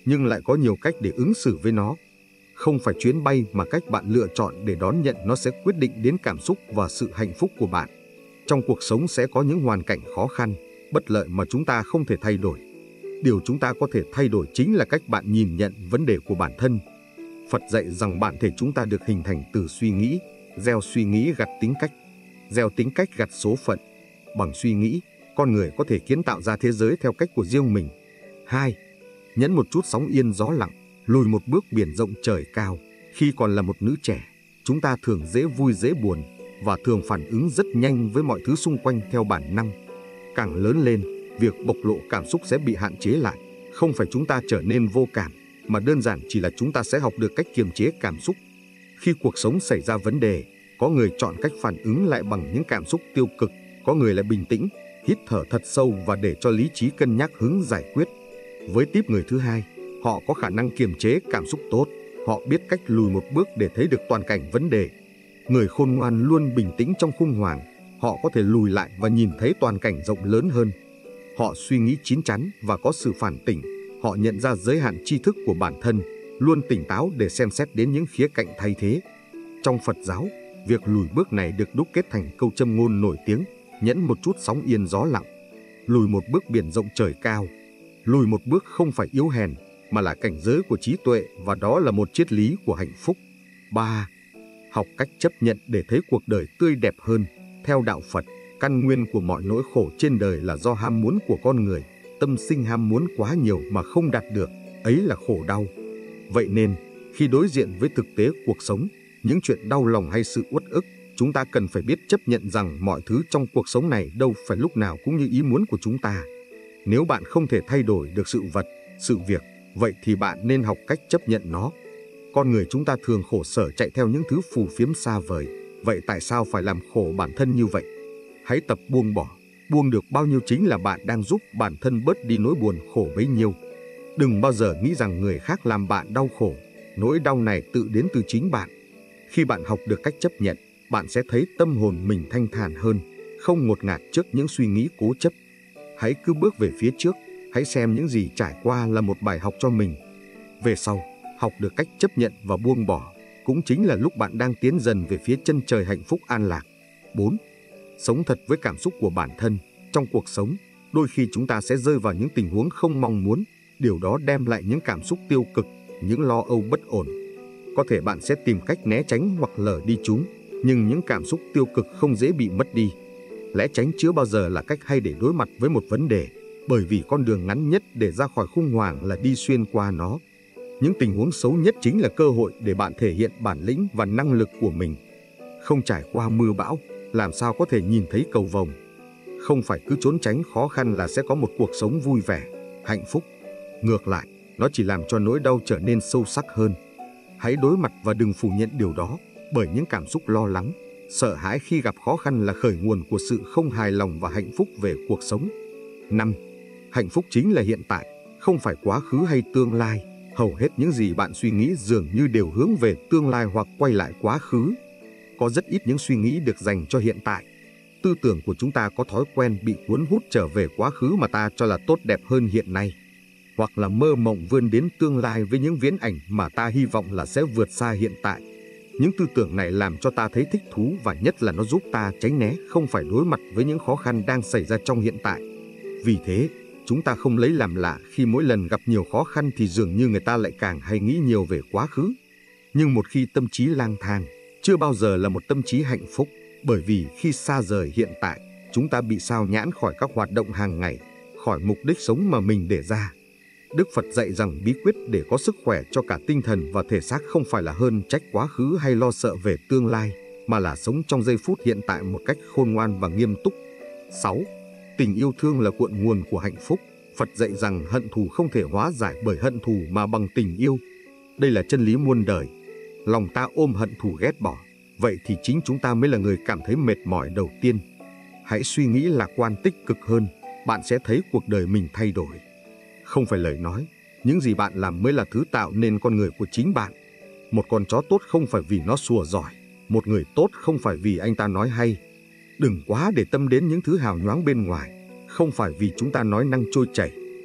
nhưng lại có nhiều cách để ứng xử với nó. Không phải chuyến bay mà cách bạn lựa chọn để đón nhận nó sẽ quyết định đến cảm xúc và sự hạnh phúc của bạn. Trong cuộc sống sẽ có những hoàn cảnh khó khăn, bất lợi mà chúng ta không thể thay đổi. Điều chúng ta có thể thay đổi chính là cách bạn nhìn nhận vấn đề của bản thân. Phật dạy rằng bản thể chúng ta được hình thành từ suy nghĩ, gieo suy nghĩ gặt tính cách, gieo tính cách gặt số phận. Bằng suy nghĩ, con người có thể kiến tạo ra thế giới theo cách của riêng mình. hai. Nhẫn một chút sóng yên gió lặng, lùi một bước biển rộng trời cao. Khi còn là một nữ trẻ, chúng ta thường dễ vui dễ buồn và thường phản ứng rất nhanh với mọi thứ xung quanh theo bản năng. Càng lớn lên, việc bộc lộ cảm xúc sẽ bị hạn chế lại. Không phải chúng ta trở nên vô cảm, mà đơn giản chỉ là chúng ta sẽ học được cách kiềm chế cảm xúc. Khi cuộc sống xảy ra vấn đề, có người chọn cách phản ứng lại bằng những cảm xúc tiêu cực, có người lại bình tĩnh, hít thở thật sâu và để cho lý trí cân nhắc hướng giải quyết. Với típ người thứ hai, họ có khả năng kiềm chế cảm xúc tốt, họ biết cách lùi một bước để thấy được toàn cảnh vấn đề. Người khôn ngoan luôn bình tĩnh trong khủng hoảng, họ có thể lùi lại và nhìn thấy toàn cảnh rộng lớn hơn. Họ suy nghĩ chín chắn và có sự phản tỉnh, họ nhận ra giới hạn tri thức của bản thân, luôn tỉnh táo để xem xét đến những khía cạnh thay thế. Trong Phật giáo, việc lùi bước này được đúc kết thành câu châm ngôn nổi tiếng, nhẫn một chút sóng yên gió lặng, lùi một bước biển rộng trời cao. Lùi một bước không phải yếu hèn, mà là cảnh giới của trí tuệ và đó là một triết lý của hạnh phúc. ba. Học cách chấp nhận để thấy cuộc đời tươi đẹp hơn. Theo đạo Phật, căn nguyên của mọi nỗi khổ trên đời là do ham muốn của con người. Tâm sinh ham muốn quá nhiều mà không đạt được, ấy là khổ đau. Vậy nên, khi đối diện với thực tế cuộc sống, những chuyện đau lòng hay sự uất ức, chúng ta cần phải biết chấp nhận rằng mọi thứ trong cuộc sống này đâu phải lúc nào cũng như ý muốn của chúng ta. Nếu bạn không thể thay đổi được sự vật, sự việc, vậy thì bạn nên học cách chấp nhận nó. Con người chúng ta thường khổ sở chạy theo những thứ phù phiếm xa vời, vậy tại sao phải làm khổ bản thân như vậy? Hãy tập buông bỏ, buông được bao nhiêu chính là bạn đang giúp bản thân bớt đi nỗi buồn khổ bấy nhiêu. Đừng bao giờ nghĩ rằng người khác làm bạn đau khổ, nỗi đau này tự đến từ chính bạn. Khi bạn học được cách chấp nhận, bạn sẽ thấy tâm hồn mình thanh thản hơn, không ngột ngạt trước những suy nghĩ cố chấp. Hãy cứ bước về phía trước, hãy xem những gì trải qua là một bài học cho mình. Về sau, học được cách chấp nhận và buông bỏ, cũng chính là lúc bạn đang tiến dần về phía chân trời hạnh phúc an lạc. bốn. Sống thật với cảm xúc của bản thân. Trong cuộc sống, đôi khi chúng ta sẽ rơi vào những tình huống không mong muốn, điều đó đem lại những cảm xúc tiêu cực, những lo âu bất ổn. Có thể bạn sẽ tìm cách né tránh hoặc lờ đi chúng, nhưng những cảm xúc tiêu cực không dễ bị mất đi. Lẽ tránh chưa bao giờ là cách hay để đối mặt với một vấn đề, bởi vì con đường ngắn nhất để ra khỏi khủng hoảng là đi xuyên qua nó. Những tình huống xấu nhất chính là cơ hội để bạn thể hiện bản lĩnh và năng lực của mình. Không trải qua mưa bão, làm sao có thể nhìn thấy cầu vồng? Không phải cứ trốn tránh khó khăn là sẽ có một cuộc sống vui vẻ, hạnh phúc. Ngược lại, nó chỉ làm cho nỗi đau trở nên sâu sắc hơn. Hãy đối mặt và đừng phủ nhận điều đó, bởi những cảm xúc lo lắng, sợ hãi khi gặp khó khăn là khởi nguồn của sự không hài lòng và hạnh phúc về cuộc sống. năm. Hạnh phúc chính là hiện tại, không phải quá khứ hay tương lai. Hầu hết những gì bạn suy nghĩ dường như đều hướng về tương lai hoặc quay lại quá khứ. Có rất ít những suy nghĩ được dành cho hiện tại. Tư tưởng của chúng ta có thói quen bị cuốn hút trở về quá khứ mà ta cho là tốt đẹp hơn hiện nay, hoặc là mơ mộng vươn đến tương lai với những viễn ảnh mà ta hy vọng là sẽ vượt xa hiện tại. Những tư tưởng này làm cho ta thấy thích thú và nhất là nó giúp ta tránh né, không phải đối mặt với những khó khăn đang xảy ra trong hiện tại. Vì thế, chúng ta không lấy làm lạ khi mỗi lần gặp nhiều khó khăn thì dường như người ta lại càng hay nghĩ nhiều về quá khứ. Nhưng một khi tâm trí lang thang, chưa bao giờ là một tâm trí hạnh phúc, bởi vì khi xa rời hiện tại, chúng ta bị sao nhãng khỏi các hoạt động hàng ngày, khỏi mục đích sống mà mình để ra. Đức Phật dạy rằng bí quyết để có sức khỏe cho cả tinh thần và thể xác không phải là hơn trách quá khứ hay lo sợ về tương lai, mà là sống trong giây phút hiện tại một cách khôn ngoan và nghiêm túc. sáu. Tình yêu thương là cội nguồn của hạnh phúc. Phật dạy rằng hận thù không thể hóa giải bởi hận thù mà bằng tình yêu. Đây là chân lý muôn đời. Lòng ta ôm hận thù ghét bỏ, vậy thì chính chúng ta mới là người cảm thấy mệt mỏi đầu tiên. Hãy suy nghĩ lạc quan tích cực hơn, bạn sẽ thấy cuộc đời mình thay đổi. Không phải lời nói, những gì bạn làm mới là thứ tạo nên con người của chính bạn. Một con chó tốt không phải vì nó sủa giỏi, một người tốt không phải vì anh ta nói hay. Đừng quá để tâm đến những thứ hào nhoáng bên ngoài, không phải vì chúng ta nói năng trôi chảy,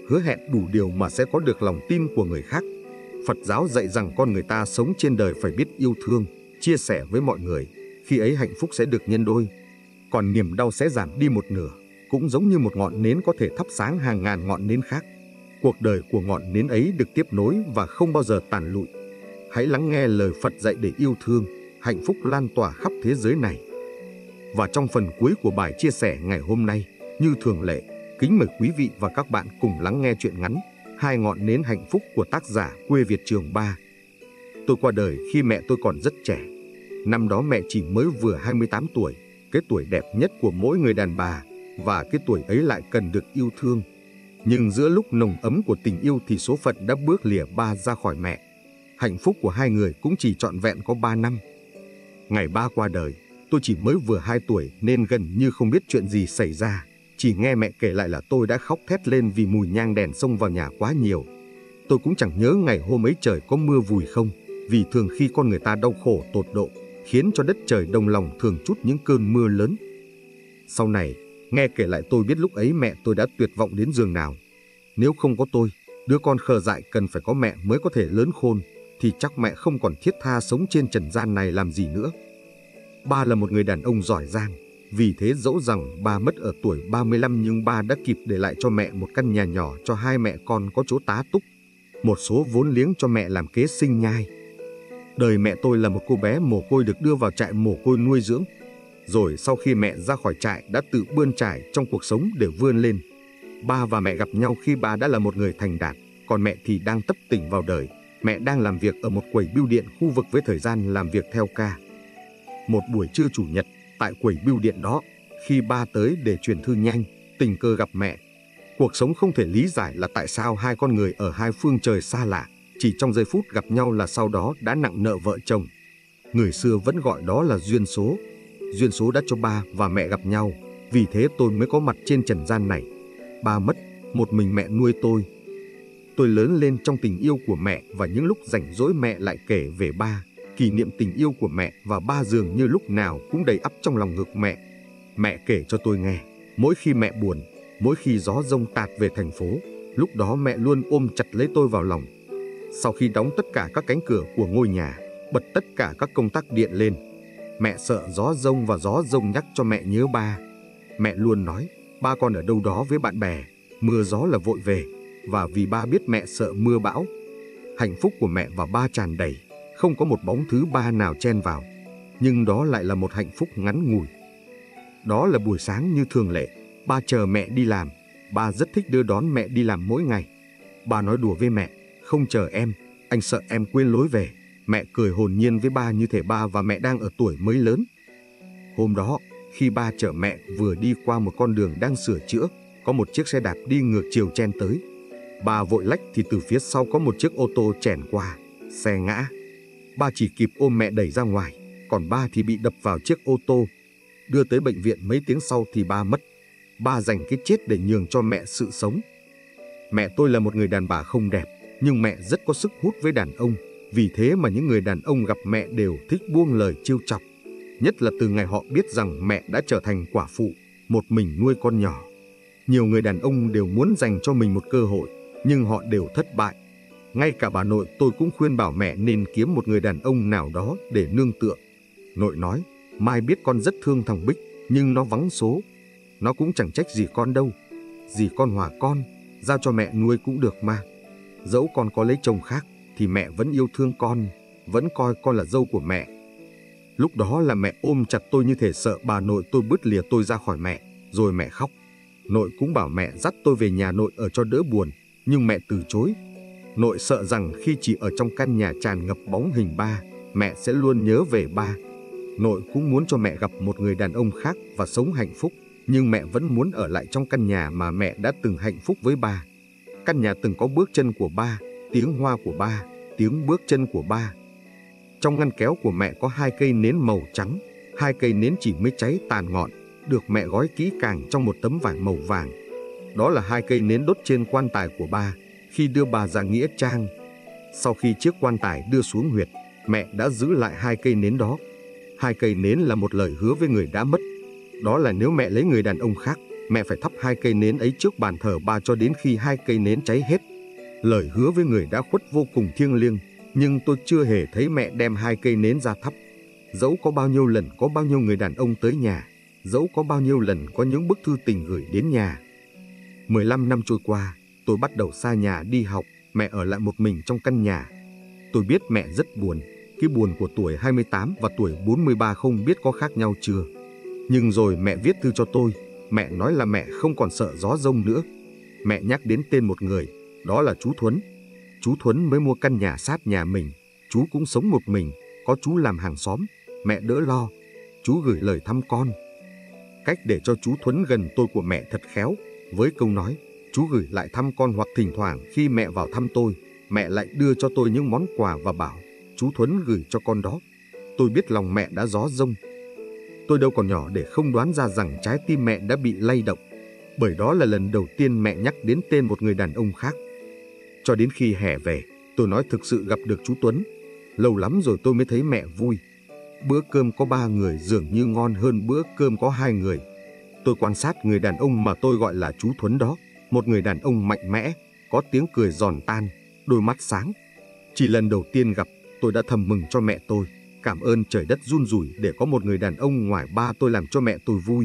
hứa hẹn đủ điều mà sẽ có được lòng tin của người khác. Phật giáo dạy rằng con người ta sống trên đời phải biết yêu thương, chia sẻ với mọi người, khi ấy hạnh phúc sẽ được nhân đôi, còn niềm đau sẽ giảm đi một nửa, cũng giống như một ngọn nến có thể thắp sáng hàng ngàn ngọn nến khác. Cuộc đời của ngọn nến ấy được tiếp nối và không bao giờ tàn lụi. Hãy lắng nghe lời Phật dạy để yêu thương, hạnh phúc lan tỏa khắp thế giới này. Và trong phần cuối của bài chia sẻ ngày hôm nay, như thường lệ, kính mời quý vị và các bạn cùng lắng nghe truyện ngắn Hai ngọn nến hạnh phúc của tác giả Quê Việt Trường Ba. Tôi qua đời khi mẹ tôi còn rất trẻ. Năm đó mẹ chỉ mới vừa hai mươi tám tuổi, cái tuổi đẹp nhất của mỗi người đàn bà, và cái tuổi ấy lại cần được yêu thương. Nhưng giữa lúc nồng ấm của tình yêu thì số phận đã bước lìa ba ra khỏi mẹ. Hạnh phúc của hai người cũng chỉ trọn vẹn có ba năm. Ngày ba qua đời, tôi chỉ mới vừa hai tuổi nên gần như không biết chuyện gì xảy ra. Chỉ nghe mẹ kể lại là tôi đã khóc thét lên vì mùi nhang đèn xông vào nhà quá nhiều. Tôi cũng chẳng nhớ ngày hôm ấy trời có mưa vùi không, vì thường khi con người ta đau khổ tột độ, khiến cho đất trời đồng lòng thường trút những cơn mưa lớn. Sau này, nghe kể lại tôi biết lúc ấy mẹ tôi đã tuyệt vọng đến giường nào. Nếu không có tôi, đứa con khờ dại cần phải có mẹ mới có thể lớn khôn, thì chắc mẹ không còn thiết tha sống trên trần gian này làm gì nữa. Ba là một người đàn ông giỏi giang, vì thế dẫu rằng ba mất ở tuổi ba mươi lăm nhưng ba đã kịp để lại cho mẹ một căn nhà nhỏ cho hai mẹ con có chỗ tá túc, một số vốn liếng cho mẹ làm kế sinh nhai. Đời mẹ tôi là một cô bé mồ côi được đưa vào trại mồ côi nuôi dưỡng, rồi sau khi mẹ ra khỏi trại đã tự bươn trải trong cuộc sống để vươn lên. Ba và mẹ gặp nhau khi ba đã là một người thành đạt, còn mẹ thì đang tấp tỉnh vào đời. Mẹ đang làm việc ở một quầy bưu điện khu vực với thời gian làm việc theo ca. Một buổi trưa chủ nhật, tại quầy bưu điện đó, khi ba tới để truyền thư nhanh, tình cờ gặp mẹ. Cuộc sống không thể lý giải là tại sao hai con người ở hai phương trời xa lạ, chỉ trong giây phút gặp nhau là sau đó đã nặng nợ vợ chồng. Người xưa vẫn gọi đó là duyên số. Duyên số đã cho ba và mẹ gặp nhau, vì thế tôi mới có mặt trên trần gian này. Ba mất, một mình mẹ nuôi tôi. Tôi lớn lên trong tình yêu của mẹ và những lúc rảnh rỗi mẹ lại kể về ba. Kỷ niệm tình yêu của mẹ và ba dường như lúc nào cũng đầy ắp trong lòng ngực mẹ. Mẹ kể cho tôi nghe, mỗi khi mẹ buồn, mỗi khi gió rông tạt về thành phố, lúc đó mẹ luôn ôm chặt lấy tôi vào lòng. Sau khi đóng tất cả các cánh cửa của ngôi nhà, bật tất cả các công tắc điện lên, mẹ sợ gió rông và gió rông nhắc cho mẹ nhớ ba. Mẹ luôn nói, ba con ở đâu đó với bạn bè, mưa gió là vội về, và vì ba biết mẹ sợ mưa bão. Hạnh phúc của mẹ và ba tràn đầy, không có một bóng thứ ba nào chen vào, nhưng đó lại là một hạnh phúc ngắn ngủi. Đó là buổi sáng như thường lệ, ba chờ mẹ đi làm. Ba rất thích đưa đón mẹ đi làm mỗi ngày. Ba nói đùa với mẹ, không chờ em, anh sợ em quên lối về. Mẹ cười hồn nhiên với ba như thể ba và mẹ đang ở tuổi mới lớn. Hôm đó, khi ba chở mẹ vừa đi qua một con đường đang sửa chữa, có một chiếc xe đạp đi ngược chiều chen tới. Ba vội lách thì từ phía sau có một chiếc ô tô chèn qua, xe ngã. Ba chỉ kịp ôm mẹ đẩy ra ngoài, còn ba thì bị đập vào chiếc ô tô. Đưa tới bệnh viện mấy tiếng sau thì ba mất. Ba dành cái chết để nhường cho mẹ sự sống. Mẹ tôi là một người đàn bà không đẹp, nhưng mẹ rất có sức hút với đàn ông. Vì thế mà những người đàn ông gặp mẹ đều thích buông lời trêu chọc. Nhất là từ ngày họ biết rằng mẹ đã trở thành quả phụ, một mình nuôi con nhỏ. Nhiều người đàn ông đều muốn dành cho mình một cơ hội, nhưng họ đều thất bại. Ngay cả bà nội tôi cũng khuyên bảo mẹ nên kiếm một người đàn ông nào đó để nương tựa. Nội nói, Mai biết con rất thương thằng Bích, nhưng nó vắng số. Nó cũng chẳng trách gì con đâu. Dì con hòa con, giao cho mẹ nuôi cũng được mà. Dẫu con có lấy chồng khác, thì mẹ vẫn yêu thương con, vẫn coi con là dâu của mẹ. Lúc đó là mẹ ôm chặt tôi như thể sợ bà nội tôi bứt lìa tôi ra khỏi mẹ, rồi mẹ khóc. Nội cũng bảo mẹ dắt tôi về nhà nội ở cho đỡ buồn, nhưng mẹ từ chối. Nội sợ rằng khi chỉ ở trong căn nhà tràn ngập bóng hình ba, mẹ sẽ luôn nhớ về ba. Nội cũng muốn cho mẹ gặp một người đàn ông khác và sống hạnh phúc, nhưng mẹ vẫn muốn ở lại trong căn nhà mà mẹ đã từng hạnh phúc với ba. Căn nhà từng có bước chân của ba, tiếng hoa của ba, tiếng bước chân của ba. Trong ngăn kéo của mẹ có hai cây nến màu trắng, hai cây nến chỉ mới cháy tàn ngọn, được mẹ gói kỹ càng trong một tấm vải màu vàng. Đó là hai cây nến đốt trên quan tài của ba khi đưa bà ra nghĩa trang. Sau khi chiếc quan tài đưa xuống huyệt, mẹ đã giữ lại hai cây nến đó. Hai cây nến là một lời hứa với người đã mất. Đó là nếu mẹ lấy người đàn ông khác, mẹ phải thắp hai cây nến ấy trước bàn thờ ba cho đến khi hai cây nến cháy hết. Lời hứa với người đã khuất vô cùng thiêng liêng, nhưng tôi chưa hề thấy mẹ đem hai cây nến ra thắp. Dẫu có bao nhiêu lần có bao nhiêu người đàn ông tới nhà, dẫu có bao nhiêu lần có những bức thư tình gửi đến nhà. mười lăm năm trôi qua, tôi bắt đầu xa nhà đi học, mẹ ở lại một mình trong căn nhà. Tôi biết mẹ rất buồn, cái buồn của tuổi hai mươi tám và tuổi bốn mươi ba không biết có khác nhau chưa. Nhưng rồi mẹ viết thư cho tôi, mẹ nói là mẹ không còn sợ gió giông nữa. Mẹ nhắc đến tên một người, đó là chú Thuấn. Chú Thuấn mới mua căn nhà sát nhà mình, chú cũng sống một mình, có chú làm hàng xóm, mẹ đỡ lo. Chú gửi lời thăm con. Cách để cho chú Thuấn gần tôi của mẹ thật khéo, với câu nói, chú gửi lại thăm con hoặc thỉnh thoảng khi mẹ vào thăm tôi, mẹ lại đưa cho tôi những món quà và bảo, chú Thuấn gửi cho con đó. Tôi biết lòng mẹ đã gió giông. Tôi đâu còn nhỏ để không đoán ra rằng trái tim mẹ đã bị lay động, bởi đó là lần đầu tiên mẹ nhắc đến tên một người đàn ông khác. Cho đến khi hè về, tôi nói thực sự gặp được chú Tuấn. Lâu lắm rồi tôi mới thấy mẹ vui. Bữa cơm có ba người dường như ngon hơn bữa cơm có hai người. Tôi quan sát người đàn ông mà tôi gọi là chú Thuấn đó, một người đàn ông mạnh mẽ, có tiếng cười giòn tan, đôi mắt sáng. Chỉ lần đầu tiên gặp, tôi đã thầm mừng cho mẹ tôi, cảm ơn trời đất run rủi để có một người đàn ông ngoài ba tôi làm cho mẹ tôi vui.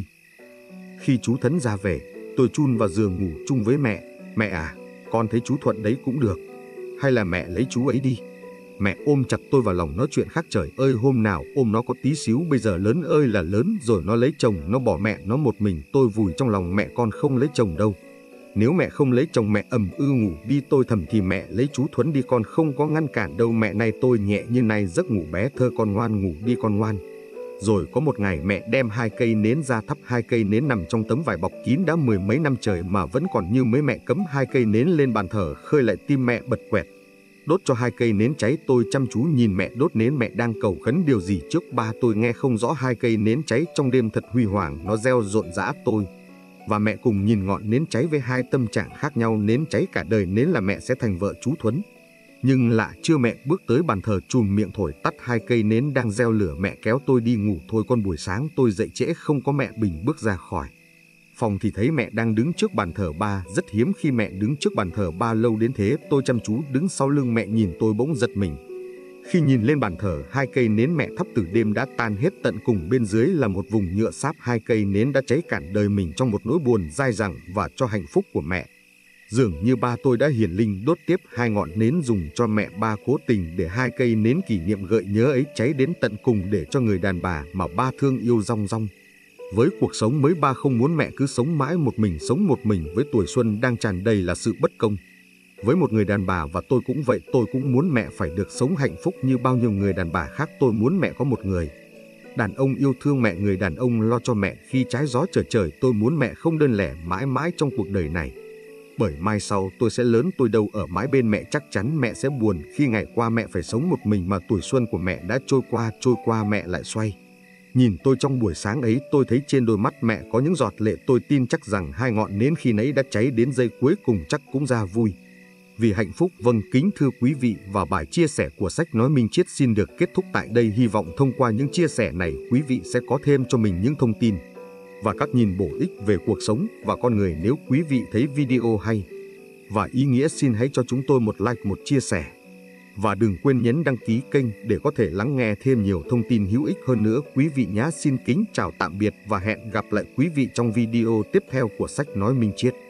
Khi chú Thuấn ra về, tôi chun vào giường ngủ chung với mẹ. Mẹ à, con thấy chú Thuận đấy cũng được. Hay là mẹ lấy chú ấy đi. Mẹ ôm chặt tôi vào lòng nói chuyện khác trời ơi, hôm nào ôm nó có tí xíu, bây giờ lớn ơi là lớn rồi, nó lấy chồng, nó bỏ mẹ nó một mình. Tôi vùi trong lòng mẹ, con không lấy chồng đâu. Nếu mẹ không lấy chồng mẹ ầm ư ngủ đi, tôi thầm thì mẹ lấy chú Thuấn đi, con không có ngăn cản đâu mẹ. Này tôi nhẹ như này, giấc ngủ bé thơ, con ngoan ngủ đi con ngoan. Rồi có một ngày mẹ đem hai cây nến ra thắp. Hai cây nến nằm trong tấm vải bọc kín đã mười mấy năm trời mà vẫn còn như mới. Mẹ cắm hai cây nến lên bàn thờ, khơi lại tim mẹ bật quẹt. Đốt cho hai cây nến cháy, tôi chăm chú nhìn mẹ đốt nến. Mẹ đang cầu khấn điều gì trước ba tôi nghe không rõ. Hai cây nến cháy trong đêm thật huy hoàng, nó reo rộn rã. Tôi và mẹ cùng nhìn ngọn nến cháy với hai tâm trạng khác nhau. Nến cháy cả đời, nến là mẹ sẽ thành vợ chú Thuấn. Nhưng lạ chưa, mẹ bước tới bàn thờ chùm miệng thổi tắt hai cây nến đang reo lửa. Mẹ kéo tôi đi ngủ thôi con. Buổi sáng tôi dậy trễ không có mẹ. Bình bước ra khỏi phòng thì thấy mẹ đang đứng trước bàn thờ ba. Rất hiếm khi mẹ đứng trước bàn thờ ba lâu đến thế. Tôi chăm chú đứng sau lưng mẹ, nhìn tôi bỗng giật mình. Khi nhìn lên bàn thờ, hai cây nến mẹ thắp từ đêm đã tan hết tận cùng. Bên dưới là một vùng nhựa sáp. Hai cây nến đã cháy cạn đời mình trong một nỗi buồn dai dẳng và cho hạnh phúc của mẹ. Dường như ba tôi đã hiển linh đốt tiếp hai ngọn nến dùng cho mẹ. Ba cố tình để hai cây nến kỷ niệm gợi nhớ ấy cháy đến tận cùng để cho người đàn bà mà ba thương yêu rong rong. Với cuộc sống mới, ba không muốn mẹ cứ sống mãi một mình, sống một mình với tuổi xuân đang tràn đầy là sự bất công. Với một người đàn bà, và tôi cũng vậy, tôi cũng muốn mẹ phải được sống hạnh phúc như bao nhiêu người đàn bà khác. Tôi muốn mẹ có một người đàn ông yêu thương mẹ, người đàn ông lo cho mẹ khi trái gió trở trời. Tôi muốn mẹ không đơn lẻ mãi mãi trong cuộc đời này. Bởi mai sau tôi sẽ lớn, tôi đâu ở mãi bên mẹ, chắc chắn mẹ sẽ buồn khi ngày qua mẹ phải sống một mình mà tuổi xuân của mẹ đã trôi qua, trôi qua mẹ lại xoay. Nhìn tôi trong buổi sáng ấy, tôi thấy trên đôi mắt mẹ có những giọt lệ. Tôi tin chắc rằng hai ngọn nến khi nãy đã cháy đến giây cuối cùng chắc cũng ra vui vì hạnh phúc. Vâng, kính thưa quý vị, và bài chia sẻ của sách nói Minh Triết xin được kết thúc tại đây. Hy vọng thông qua những chia sẻ này, quý vị sẽ có thêm cho mình những thông tin và các nhìn bổ ích về cuộc sống và con người. Nếu quý vị thấy video hay và ý nghĩa, xin hãy cho chúng tôi một like, một chia sẻ. Và đừng quên nhấn đăng ký kênh để có thể lắng nghe thêm nhiều thông tin hữu ích hơn nữa quý vị nhé. Xin kính chào tạm biệt và hẹn gặp lại quý vị trong video tiếp theo của sách nói Minh Triết.